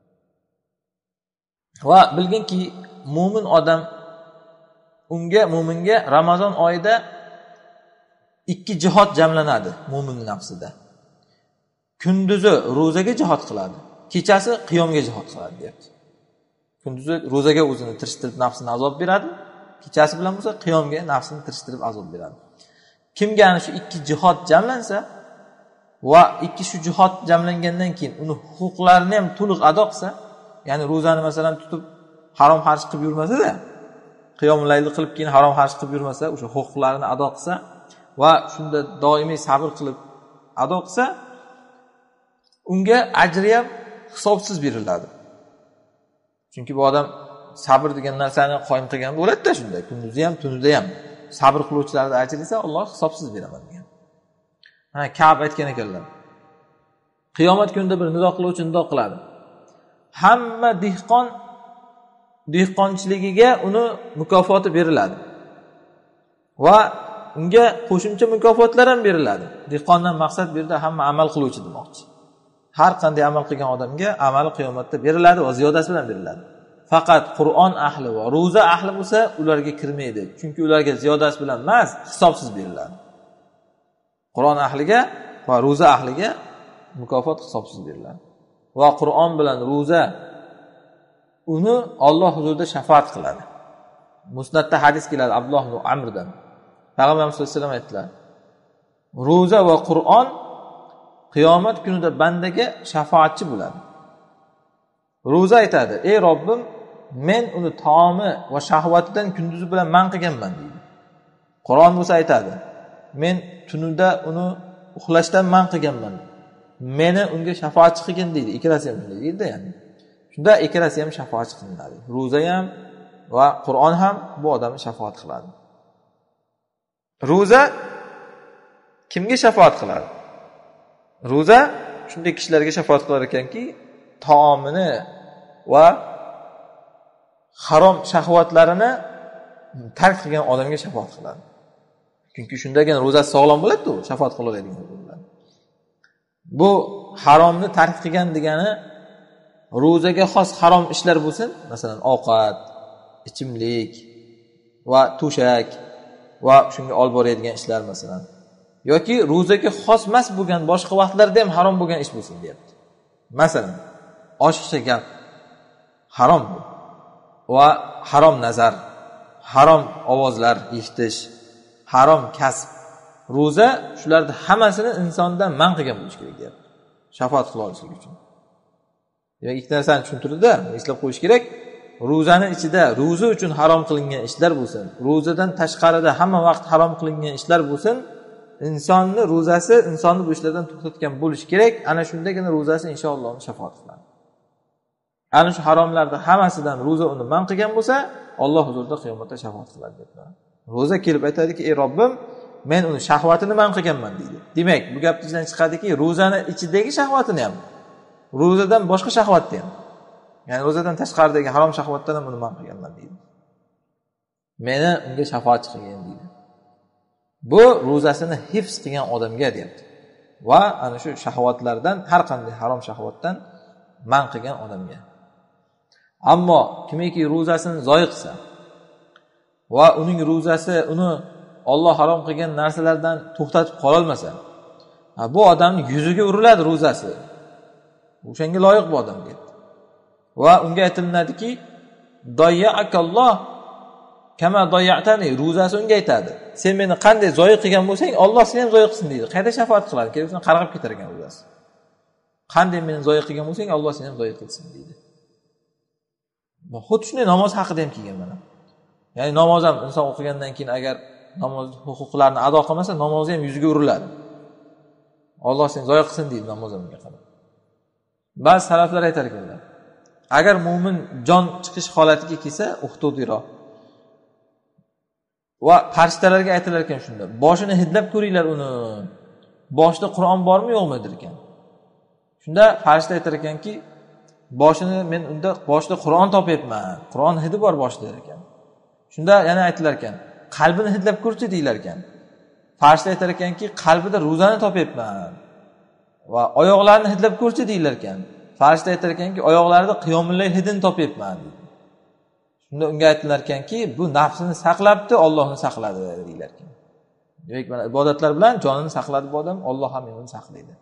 Va bilginki, mu'min odam unga mu'minga Ramazon oyida ikki jihod jamlanadi mu'minning nafsida. Kunduzi ro'zaga jihod qiladi, kechasi qiyomga jihod qiladi deyapti. Kunduzi ro'zaga o'zini tirishtirib nafsini azob beradi, kechasi bilan bo'lsa qiyomga nafsini tirishtirib azob beradi. Kimga ana shu ikki jihod jamlansa va ikki shu jihod jamlangandan keyin uni huquqlarini ham to'liq ado qilsa, ya'ni ro'zani masalan tutib harom xarj qilib yurmasa-da, qiyomul layl qilib keyin harom xarj qilib yurmasa, o'sha huquqlarini ado qilsa va shunda doimiy sabr qilib ado qilsa, unga ajri ham hisobsiz beriladi. Chunki bu odam sabr degan narsani qoyim qilgan bo'ladi-da, shunda kunduzi ham, tunida ham sabr qiluvchilarga ajr esa Alloh hisobsiz beraman degan. Ha, Ka'b aytgan ekanlar. Qiyomat kunida bir nizo qiluvchi nizo qiladi. Hamma dehqon dehqonchiligiga uni mukofoti beriladi. Va unga qo'shimcha mukofotlar ham beriladi. Dehqondan maqsad bu yerda hamma amal qiluvchi demoqchi. Har qanday amal qilgan odamga amali qiyomatda beriladi va ziyodasi bilan beriladi. Faqat Qur'on ahli va ro'za ahli bo'lsa, ularga kirmaydi. Chunki ularga ziyodasi bilan emas, hisobsiz beriladi. Qur'on ahliga va ro'za ahliga mukofot hisobsiz beriladi. Va Qur'on bilan ro'za uni Alloh huzurida shafaat qiladi. Musnadda hadis keladi Abdulloh ibn Amrdan. Payg'ambarimiz sollallohu alayhi vasallam aytdilar: ro'za va Qur'on qiyomat kunida bandaga shafaatchi bo'ladi. Ro'za aytadi: "Ey Robbim, men uni taomi va shahvatidan kunduzi bilan man qilganman deydi. Qur'on bo'lsa aytadi, men tunida uni uxlashdan man qilganman. Meni unga shafoatchi qilgin deydi. Ikkalasi ham shunday deydi, ya'ni. Shunda ikkalasi ham shafoatchi qilinadi. Ro'za ham va Qur'on ham bu odamni shafoat qiladi. Ro'za kimga shafoat qiladi? Ro'za shunday kishilarga shafoat qilar ekanki, taomini va harom shahvatlarini tark qilgan odamga shafoat qiladi. Chunki shundagina ro'zasi sog'lom bo'ladi-ku, shafoat qila oladigan. Bu haromni tark qilgan degani ro'zaga xos harom ishlar bo'lsin, masalan, ovqat, ichimlik va to'shak va shunga olib boradigan ishlar masalan. Yoki ro'zaga xos emas bo'lgan boshqa vaqtlarda ham harom bo'lgan ish bo'lsin deyapti. Masalan, oshiqcha gap harom bu. Va harom nazar, harom ovozlar eshitish, harom kasb. Ro'za shularning hammasini insondan man qilgan bo'lish kerak deyapti. Shafoat qila olishlik uchun. Demak, ikki narsani tushuntirdi-da, eslab qo'yish kerak. Ro'zani ichida ro'za uchun harom qilingan ishlar bo'lsin, ro'zadan tashqarida hamma vaqt harom qilingan ishlar bo'lsin, insonni ro'zasi insonni bu ishlardan to'xtatgan bo'lish kerak. Ana shundagina ro'zasi inshaalloh shafoat qiladi. Ana shu haromlarning hammasidan ro'za uni man qilgan bo'lsa, Alloh huzurida qiyomatda shafoat qiladi dedilar. Ro'za kelib aytadiki, "Ey Robbim, men uni shahvatini man qilganman" deydi. Demak, bu gapdan chiqadiki, ro'zani ichidagi shahvatini ham, ro'zadan boshqa shahvatni ham, ya'ni ro'zadan tashqaridagi harom shahvatdan ham uni man qilganman deydi. Meni unga shafoatchi qilgan deydi. Bu ro'zasini hifz qilgan odamga deyapti. Va ana shu shahvatlardan, har qanday harom shahvatdan man qilgan odamga. Ammo kimiki ro'zasini zoyi qilsa va uning ro'zasi uni Alloh harom qilgan narsalardan to'xtatib qola olmasa, bu odamning yuziga uriladi ro'zasi. O'shanga loyiq bu odam deydi. Va unga aytiladiki, "Doyya'akalloh kama doyya'tani", ro'zasi unga aytadi. "Sen meni qanday zoyi qilgan bo'lsang, Alloh seni ham zoyi qilsin" deydi. Qayta shafoat qiladi, kelsa qarg'ab ketar ekan ro'zasi. "Qanday meni zoyi qilgan bo'lsang, Alloh seni ham zoyi qilsin" deydi. Bu xuddi shunday namoz haqida ham kelgan mana. Ya'ni namoz ham inson o'qigandan keyin agar namoz huquqlarini ado qilmasa, namozi ham yuziga uriladi. Alloh seni zoyi qilsin deydi namozimga qarab. Ba'zi salaflar aytar ekanlar, agar mu'min jon chiqish holatiga kelsa, uhtudiro. Va farishtalarga aytilar ekan shunda, boshini hidlab ko'ringlar uni. Boshida Qur'on bormi yo'qmi der ekan. Shunda farishta aytar ekanki, boshini men unda boshida Qur'on topyapman. Qur'on hidi bor boshida der ekan. Shunda yana aytilar ekan, qalbini hidlab ko'rchi deylar ekan. Farishta aytar ekanki, qalbida ro'zani topyapman. Va oyoqlarini hidlab ko'rchi deylar ekan. Farishta aytar ekanki, oyoqlarida qiyomillar hidini topyapman deydi. Shunda unga aytilar ekanki, bu nafsini saqlabdi, Allohni saqladi deylar ekan. Demak, mana ibodatlar bilan jonini saqladi bu odam, Alloh ham uni saqlaydi.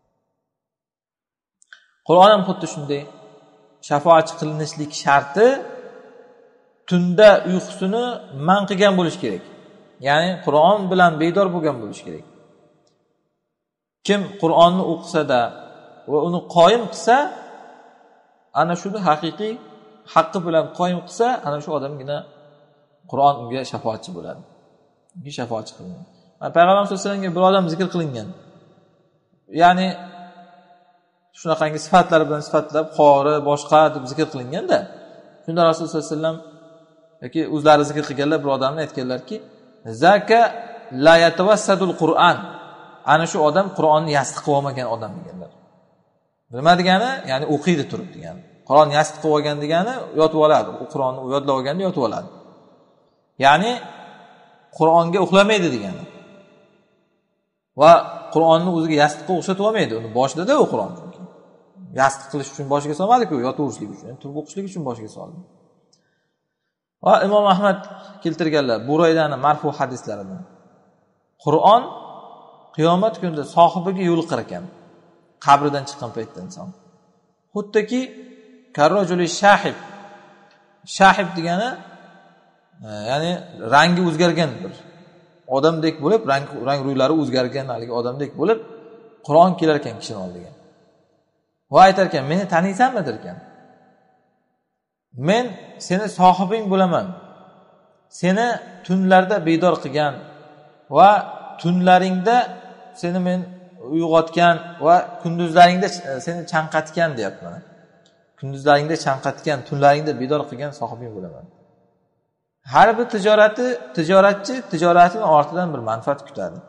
Qur'on ham xuddi shunday. Shafoatchi qilinishlik sharti tunda uyqusini man qilgan bo'lish kerak. Ya'ni Qur'on bilan bedor bo'lgan bo'lish kerak. Kim Qur'onni o'qisa-da va uni qoyim qilsa, ana shuni haqiqiy haqqi bilan qoyim qilsa, ana shu odamgina Qur'on unga shafoatchi bo'ladi. Unga shafoatchi qilinadi. Payg'ambar sollallohu alayhi vasallamga bir odam zikr qilingan. Ya'ni shunaqangi sifatlar bilan sifatlab, qori, boshqa deb zikr qilingan-da. Shunda Rasululloh sollallohu alayhi vasallam yoki o'zlari zikr qilganlar bir odamni aytganlarki, "Zaka la yatawassadul Qur'an." Ana shu odam Qur'onni yastiq qilib olmagan odam deganlar. Nima degani? Ya'ni o'qiydi turib degani. Qur'onni yastiq qilib olgan degani yotib oladi. U Qur'onni yodlab olganda yotib oladi. Ya'ni Qur'onga uxlamaydi degani. Va Qur'onni o'ziga yastiq qilib o'xshatib olmaydi. Uni boshida-da u Qur'on chunki. Yastiq qilish uchun boshiga solmadi-ku, yotaverishlik uchun, turib o'qishlik uchun boshiga soldi. Va Imom Ahmad keltirganlar Buraydani marfu hadislaridan. Qur'on qiyomat kunida sohibiga yo'liqar ekan. Qabridan chiqqan paytda inson. Xuddiki karrojuli shahib. Shahib degani ya'ni rangi o'zgargan bir odamdek bo'lib, rang rang ruylari o'zgargan haligi odamdek bo'lib, Qur'on kelar ekan kishining oldiga. Va aytar ekan, "Meni taniysanmi?" der ekan. men seni sohibing bo'laman. Seni tunlarda bedor qilgan va tunlaringda seni men uyg'otgan va kunduzlaringda seni chanqatgan deyapman. Kunduzlaringda chanqatgan, tunlaringda bedor qilgan sohibing bo'laman. Har bir tijorati, tijoratchi tijoratining ortidan bir manfaat kutadi.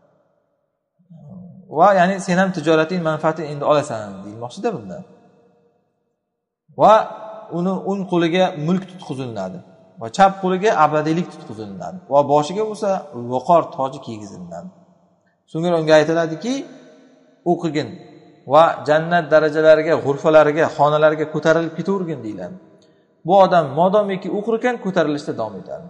Va ya'ni sen ham tijorating manfaatini endi olasan deyilmoqchida bunda. Va uni o'ng qo'liga mulk tutqizilinadi va chap qo'liga abadiylik tutqizilinadi va boshiga bo'lsa viqor toji kiygizilinadi. So'ngra unga aytiladiki, o'qigin va jannat darajalariga, g'urfalariga, xonalariga ko'tarilib ketavergin deyiladi. Bu odam modomiki o'qir ekan ko'tarilishda davom etadi.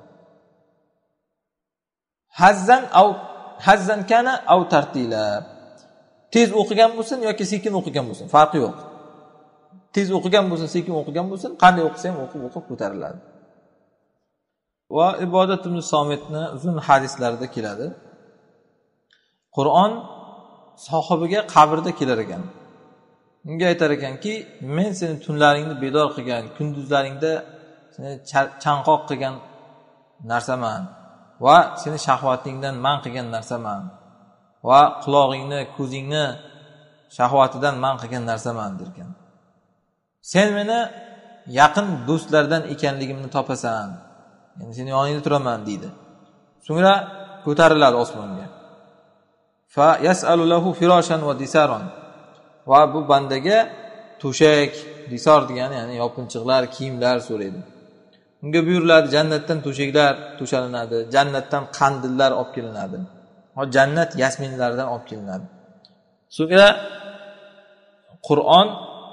Hazzan au hazzan kana au tartila. Tez o'qigan bo'lsin yoki sekin o'qigan bo'lsin, farqi yo'q. Tez o'qigan bo'lsin, sekin o'qigan bo'lsin, qanday o'qisa ham o'qib o'qib ko'tariladi. Va Ibodat ibn Somitni uzun hadislarida keladi. Qur'on sohibiga qabrda kelar ekan. Unga aytar ekanki, men seni tunlaringni bedor qilgan, kunduzlaringda seni chanqoq qilgan narsaman va seni shahvatingdan man qilgan narsaman va quloqingni, ko'zingni shahvatidan man qilgan narsaman derkan. Sen meni yaqin do'stlardan ekanligimni topasan. Ya'ni seni yoningda turaman deydi. So'ngra ko'tariladi osmonga. Fa yas'alu lahu firashan va disaron. Va bu bandaga to'shak, disor degani ya'ni yopinchiqlar, kiyimlar so'raydi. Unga buyuriladi jannatdan to'shaklar to'shalinadi, jannatdan qandillar olib kelinadi. Va jannat yasminlaridan olib kelinadi. So'ngra Qur'on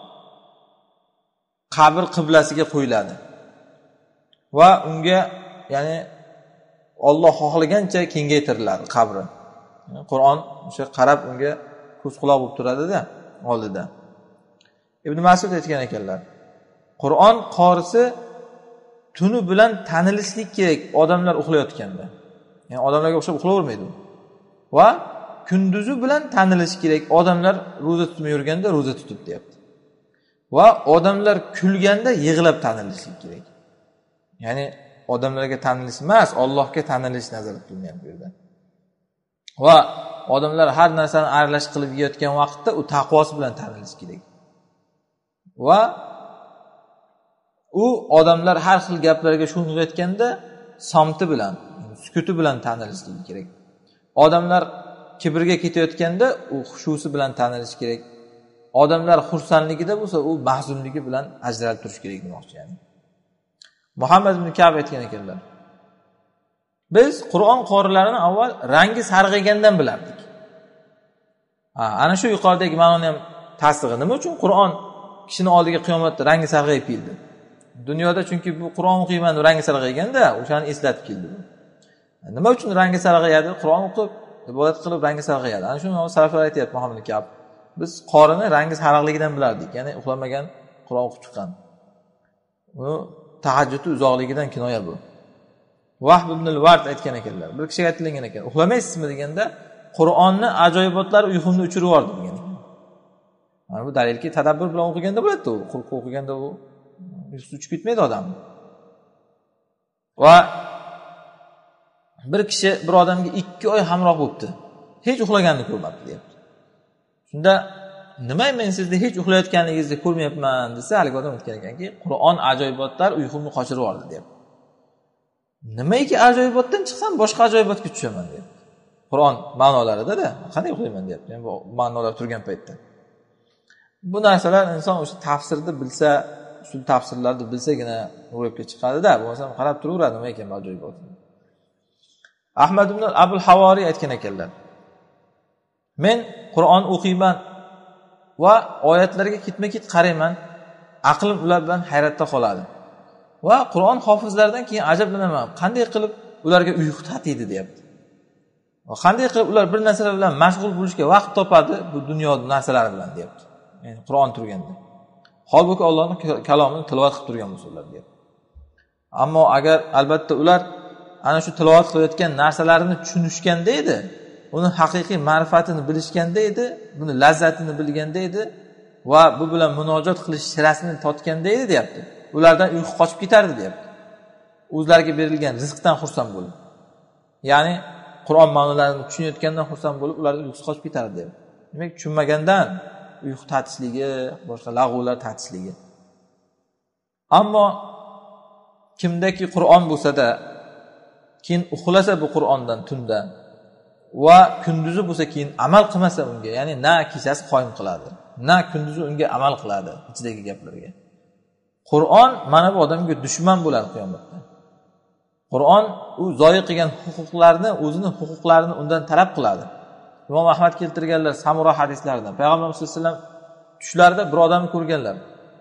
qabr qiblasiga qo'yiladi. Va unga ya'ni Alloh xohlagancha kengaytiriladi qabri. Qur'on o'sha qarab unga ko'z quloq bo'lib turadi-da oldida. Ibn Mas'ud aytgan ekanlar. Qur'on qorisi tuni bilan tanilishlik kerak odamlar uxlayotganda. Ya'ni odamlarga o'xshab uxlavermaydi u. Va kunduzi bilan tanilish kerak odamlar roza tutmay yurganda roza tutib deyapti. Va odamlar kulganda yig'lab tanilishlik kerak. Ya'ni odamlarga tanilish emas, Allohga tanilish nazarda qilinadi bu yerda. Va odamlar har narsani aralash qilib yeyotgan vaqtda u taqvosi bilan tanilish kerak. Va u odamlar har xil gaplarga sho'ng'iyotganda somti bilan, sukuti bilan tanilishligi kerak. Odamlar kibrga ketayotganda u xushusi bilan tanilish kerak. Odamlar xursandligida bo'lsa u mahzunligi bilan ajralib turish kerak demoqchi yani. Muhammad ibn Ka'b aytgan ekanlar. Biz Qur'on qorilarini avval rangi sarg'aygandan bilardik. Ha, ana shu yuqoridagi ma'noni ham tasdig'i. Nima uchun Qur'on kishini oldiga qiyomatda rangi sarg'ayib keldi? Dunyoda chunki bu Qur'on o'qiyman rangi sarg'ayganda o'shani eslatib keldi. Nima uchun rangi sarg'ayadi? Qur'on o'qib, ibodat qilib rangi sarg'ayadi. Ana shuni salaflar aytayapti Muhammad ibn Ka'b. Biz qorini rangi sarg'ayligidan bilardik. Ya'ni uxlamagan Qur'on o'qib chiqqan. Bu tahajjud uzoqligidan kinoya bu. Vahb ibn al-Ward aytgan ekanlar. Bir kishiga aytilgan ekan, uxlamaysizmi deganda, Qur'onni ajoyibotlari uyqumni o'chirib yubordi degan ekan. Mana bu dalilki tadabbur bilan o'qiganda bo'ladi u. Qo'rqib o'qiganda u uyqusi uchib ketmaydi odam. Va bir kishi bir odamga ikki oy hamroh bo'libdi. Hech uxlaganini ko'rmabdi deyapti. Shunda nima men sizni hech uxlayotganingizni ko'rmayapman desa, haligi odam aytgan ekanki, Qur'on ajoyibotlar uyqumni qochirib yubordi deyapti. Nimaiki ajoyibotdan chiqsam boshqa ajoyibotga tushaman deyapti. Qur'on ma'nolarida-da qanday uxlayman deyapti. Yani bu ma'nolar turgan paytda. Bu narsalar inson o'sha tafsirni bilsa, shu tafsirlarni bilsagina ro'yobga chiqadi-da, bo'lmasa qarab turaveradi nima ekan ajoyibot. Ahmad ibn Abul Havori aytgan ekanlar. Men Qur'on o'qiyman va oyatlarga ketma-ket qarayman, aqlim ular bilan hayratda qoladi. Va Qur'on hofizlaridan keyin ajablanaman, qanday qilib ularga uyqu tatiydi deyapti. Va qanday qilib ular bir narsalar bilan mashg'ul bo'lishga vaqt topadi bu dunyo narsalari bilan deyapti. Ya'ni Qur'on turganda. Holbuki Allohning kalomini tilovat qilib turgan bo'lsalar deyapti. Ammo agar albatta ular ana shu tilovat qilayotgan narsalarini tushunishganda edi, uni haqiqiy ma'rifatini bilishganda edi, buni lazzatini bilganda edi va bu bilan munojat qilish shirasini totganda edi deyapti. ulardan uyqu qochib ketardi deyapti. O'zlariga berilgan rizqdan xursand bo'lib. Ya'ni Qur'on ma'nolarini tushunayotgandan xursand bo'lib, ularga uyqusi qochib ketardi deyapti. Demak, tushunmagandan uyqu tatishligi, boshqa lag'uvlar tatishligi. Ammo kimdaki Qur'on bo'lsa-da, keyin uxlasa bu Qur'ondan tunda va kunduzi bo'lsa keyin amal qilmasa unga, ya'ni na kechasi qoyim qiladi, na kunduzi unga amal qiladi ichidagi gaplarga. Qur'on mana bu odamga dushman bo'ladi qiyomatda. Qur'on u zoyi qilgan huquqlarni, o'zini huquqlarini undan talab qiladi. Imom Ahmad keltirganlar Samura hadislaridan. Payg'ambarimiz sollallohu alayhi vasallam tushlarida bir odamni ko'rganlar.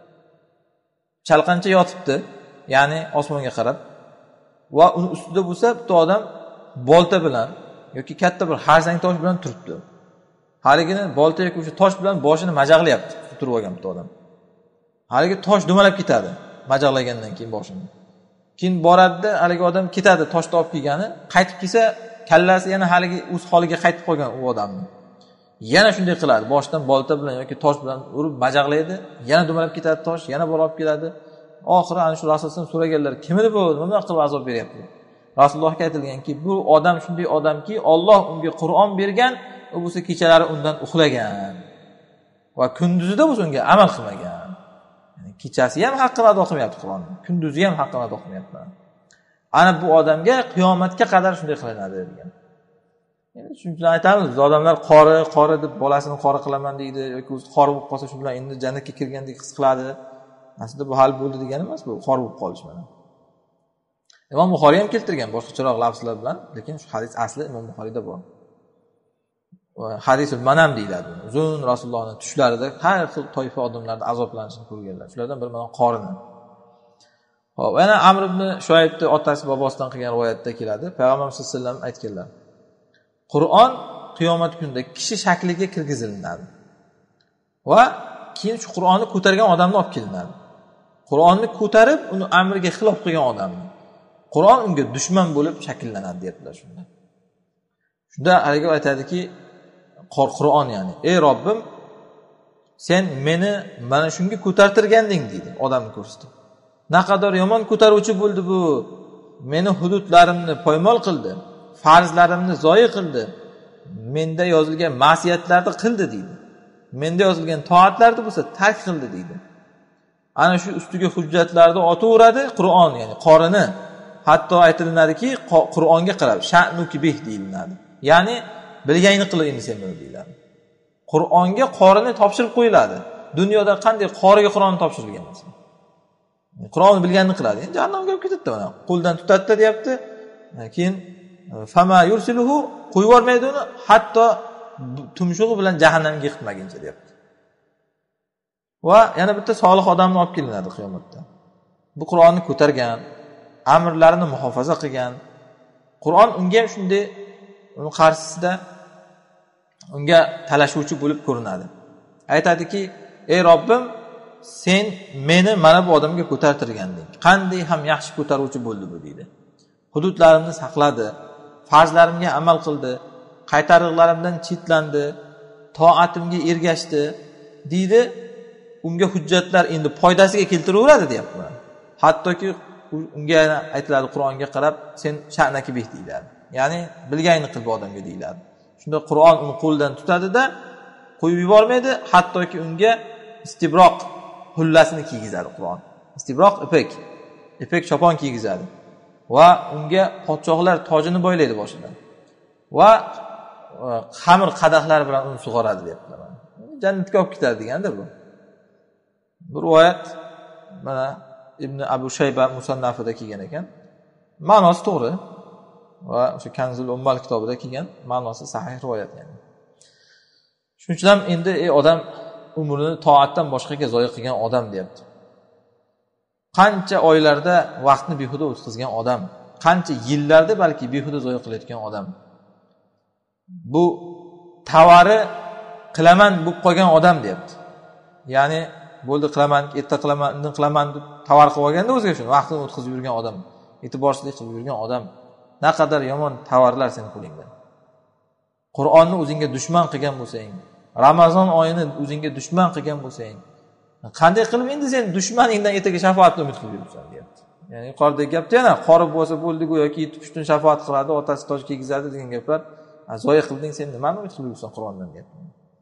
Chalqancha yotibdi, ya'ni osmonga qarab, va uni ustida bo'lsa bitta odam bolta bilan yoki katta bir harsang tosh bilan turibdi. Haligini bolta yoki o'sha tosh bilan boshini majaqlayapti, turib olgan bitta odam. Haligi tosh dumalab ketadi, majaqlagandan keyin boshini. Keyin boradi, haligi odam ketadi, toshni olib kelgani, qaytib kelsa, kallasi yana haligi o'z holiga qaytib qolgan u odamni. Yana shunday qiladi, boshdan bolta bilan yoki tosh bilan urib majaqlaydi, yana dumalab ketadi tosh, yana borib olib keladi. Oxiri ana shu Rasululloh so'raganlar, kim edi bu? Nima qilib azob beryapti? Rasulullohga aytilganki, bu odam shunday odamki, Alloh unga Qur'on bergan, u bo'lsa kechalari undan uxlagan va kunduzida bo'lsa unga amal qilmagan. Ya'ni kechasi ham haqqini ado qilmayapti Qur'on, kunduzi ham haqqini ado qilmayapti. Ana bu odamga qiyomatga qadar shunday qilinadi degan. Endi shuncha aytamiz, odamlar qori, qori deb bolasini qori qilaman deydi yoki o'zi qori bo'lib qolsa shu bilan endi jannatga kirgandek his qiladi. Aslida bu hal bo'ldi degani emas, bu qori bo'lib qolish mana. Imom Buxoriy ham keltirgan boshqacharoq lafzlar bilan, lekin shu hadis asli Imom Buxoriyda bor. Hadisul Manam deyiladi. Uzun Rasulullohning tushlarida har xil toifa odamlarning azoblanishini ko'rganlar. Shulardan biri mana qorini. Hop, yana Amr ibn Shuaybni otasi bobosidan qilgan rivoyatda keladi. Payg'ambarimiz sollallohu alayhi vasallam aytganlar: Qur'on qiyomat kunida kishi shakliga kirgizilinadi va keyin shu Qur'onni ko'targan odamni olib kelinadi. Qur'onni ko'tarib, uni amriga xilof qilgan odamni Qur'on unga dushman bo'lib shakllanadi deyaptilar shunda. Shunda haligi aytadiki, Qur'on ya'ni, ey Robbim, sen meni mana shunga ko'tartirganding deydi odamni ko'rsatib. Naqadar yomon ko'taruvchi bo'ldi bu. Meni hududlarimni poymol qildi, farzlarimni zoyi qildi, menda yozilgan ma'siyatlarni qildi deydi. Menda yozilgan toatlarni bo'lsa tark qildi deydi. Ana shu ustiga hujjatlarni otaveradi Qur'on, ya'ni qorini. Hatto aytilinadiki, Qur'onga qarab sha'nuki bih deyiladi. Ya'ni bilganini qil endi sen buni deyiladi. Qur'onga qorini topshirib qo'yiladi. Dunyoda qanday qoriga Qur'on topshirilgan bo'lsa. Qur'onni bilganini qiladi. Endi jahannamga olib ketadi mana. Qo'ldan tutadi deyapti. Keyin fama yursiluhu qo'yib yubormaydi uni, hatto tumshug'i bilan jahannamga yiqitmaguncha deyapti. Va yana bitta solih odamni olib kelinadi qiyomatda. Bu Qur'onni ko'targan, amrlarini muhofaza qilgan. Qur'on unga ham shunday uni qarshisida unga talashuvchi bo'lib ko'rinadi. Aytadiki, ey Robbim, sen meni mana bu odamga ko'tartirganding. Qanday ham yaxshi ko'taruvchi bo'ldi bu deydi. Hududlarimni saqladi, farzlarimga amal qildi, qaytariqlarimdan chetlandi, toatimga ergashdi deydi. Unga hujjatlar endi foydasiga keltiraveradi deyapti. Hattoki unga aytiladi Qur'onga qarab, sen sha'naki bih deyiladi. Ya'ni bilganini qil bu odamga deyiladi. Shunda Qur'on uni qo'ldan tutadi-da, qo'yib yubormaydi, hattoki unga istibroq hullasini kiygizadi Qur'on. Istibroq ipek, ipek chopon kiygizadi va unga podshohlar tojini boylaydi boshidan. Va xamir qadahlar bilan uni sug'oradi deyaptilar. Jannatga olib ketadi deganda bu. Bu rivoyat mana Ibn Abu Shayba musannafida kelgan ekan. Ma'nosi to'g'ri va o'sha Kanzul Ummal kitobida kelgan, ma'nosi sahih rivoyat yani. Shuning uchun ham endi ey odam umrini toatdan boshqaga zoya qilgan odam deyapti. Qancha oylarda vaqtni behuda o'tkazgan odam, qancha yillarda balki behuda zoya qilayotgan odam. Bu tovari qilaman bo'lib qolgan odam deyapti. Ya'ni bo'ldi qilaman, erta qilaman, indin qilaman deb tovar qilib olganda o'ziga shuni vaqtini o'tkazib yurgan odam, e'tiborsizlik qilib yurgan odam, naqadar yomon tovarlar seni qo'lingda. Qur'onni o'zingga dushman qilgan bo'lsang, Ramazon oyini o'zingga dushman qilgan bo'lsang, Qanday qilib endi sen dushmaningdan ertaga shafoatni umid qilib yuribsan deyapti. Ya'ni yuqoridagi gapda yana qori bo'lsa bo'ldi go'yoki yetib uchun shafoat qiladi, otasi toj kiygizadi degan gaplar. Zoya qilding sen, nimani umid qilib yuribsan Qur'ondan deyapti.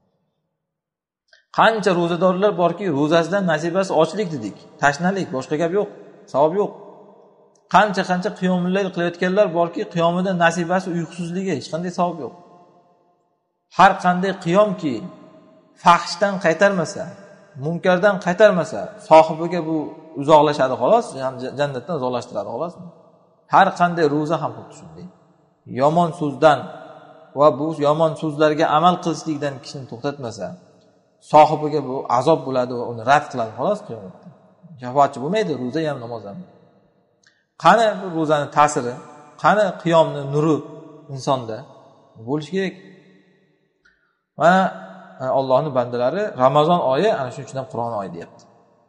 Qancha ro'zadorlar borki, ro'zasidan nasibasi ochlik dedik, tashnalik, boshqa gap yo'q, savob yo'q. Qancha qancha qiyomlar qilayotganlar borki, qiyomida nasibasi uyqusizligi, hech qanday savob yo'q. Har qanday qiyomki fahshdan qaytarmasa, munkardan qaytarmasa, sohibiga bu uzoqlashadi xolos, jannatdan uzoqlashtiradi xolos. Har qanday ro'za ham xuddi shunday. Yomon so'zdan va bu yomon so'zlarga amal qilishlikdan kishini to'xtatmasa, sohibiga bu azob bo'ladi va uni rad qiladi xolos qiyomatda. Shafoatchi bo'lmaydi ro'za ham, namoz ham. Qani bu ro'zani ta'siri, qani qiyomning nuri insonda bo'lishi kerak. Va Allohning bandalari Ramazon oyi ana shuning uchun ham Qur'on oyi deyapti.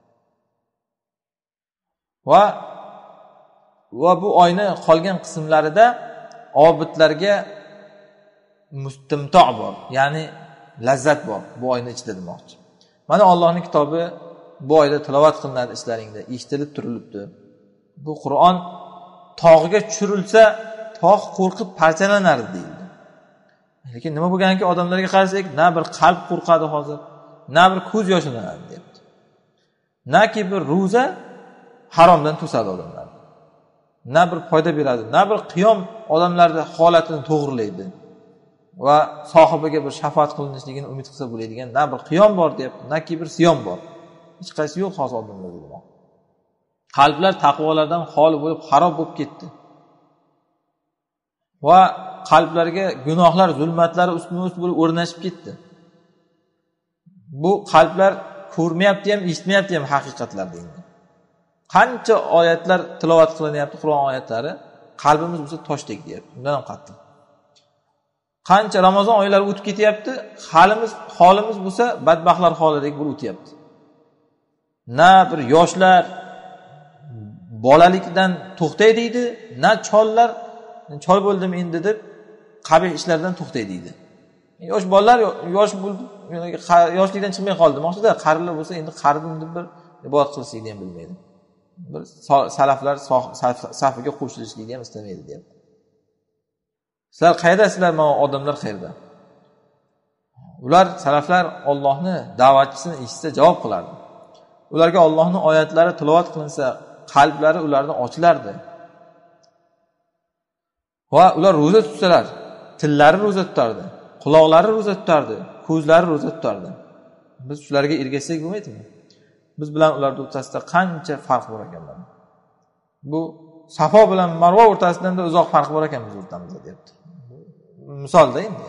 Va va bu oyni qolgan qismlarida obidlarga mustimto bor, ya'ni lazzat bor bu oyni ichida demoqchi. Mana Allohning kitobi bu oyda tilovat qilinadi ishlaringda, eshitilib turilibdi. Bu Qur'on tog'iga tushirilsa, tog' qo'rqib parchalanardi deyildi. Lekin nima bo'lganki, odamlarga qarasak, na bir qalb qo'rqadi hozir, na bir ko'z yoshlanadi deyapti. Naki bir ro'za haromdan to'sadi odamlarni. Na bir foyda beradi, na bir qiyom odamlarning holatini to'g'rilaydi va sohibiga bir shafaat qilinishligini umid qilsa bo'ladigan na bir qiyom bor deyapti, naki bir siyom bor. Hech qaysi yo'q hozir odamlarda. Qalblar taqvolardan xoli bo'lib xarob bo'lib ketdi. Va qalblarga gunohlar, zulmatlari ustma-ust bo'lib o'rnashib ketdi. Bu qalblar ko'rmayapti ham, eshitmayapti ham haqiqatlar deydi. Qancha oyatlar tilovat qilinyapti, Qur'on oyatlari, qalbimiz bo'lsa toshdek deyapti. Undan ham qattiq. Qancha Ramazon oylari o'tib ketyapti, halimiz, holimiz bo'lsa badbaxtlar holidek bo'lib o'tyapti. Na bir yoshlar bolalikdan to'xtay deydi, na chollar chol bo'ldim endi deb qabih ishlardan to'xtay deydi. Yosh bolalar yosh bo'ldi, yoshlikdan chiqmay qoldi. Demoqchida, qarilar bo'lsa endi qaridim deb bir ibodat qilishni ham bilmaydi. Bir salaflar safiga qo'shilishlikni ham istamaydi deyapti. Sizlar qaydasizlar, mana odamlar qayerda? Ular salaflar Allohni da'vatchisini eshitsa javob qilardi. Ularga Allohning oyatlari tilovat qilinsa, qalblari ulardan ochilardi. Va ular ro'za tutsalar, tillari ro'za tutardi, quloqlari ro'za tutardi, ko'zlari ro'za tutardi. Biz shularga ergashsak bo'lmaydimi? Biz bilan ularning o'rtasida qancha farq bor ekan. Bu Safo bilan Marvo o'rtasidan da uzoq farq bor ekan biz o'rtamizda deyapti. Misolda endi.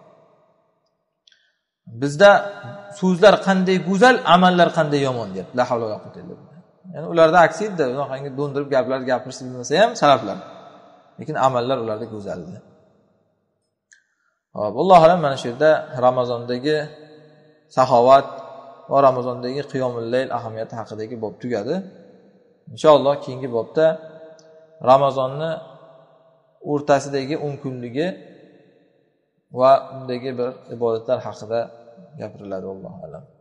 Bizda so'zlar qanday go'zal, amallar qanday yomon deyapti. La havla va la quwwata illa billah. Ya'ni ularda aksi edi, unaqangi do'ndirib gaplar gapirishni bilmasa ham salaflar. Lekin amallar ularda go'zal edi. Hop, Alloh alam mana shu yerda Ramazondagi saxovat va Ramazondagi qiyomul layl ahamiyati haqidagi bob tugadi. Inshaalloh keyingi bobda Ramazonni o'rtasidagi o'n kunligi va undagi bir ibodatlar haqida gapiriladi, Alloh alam.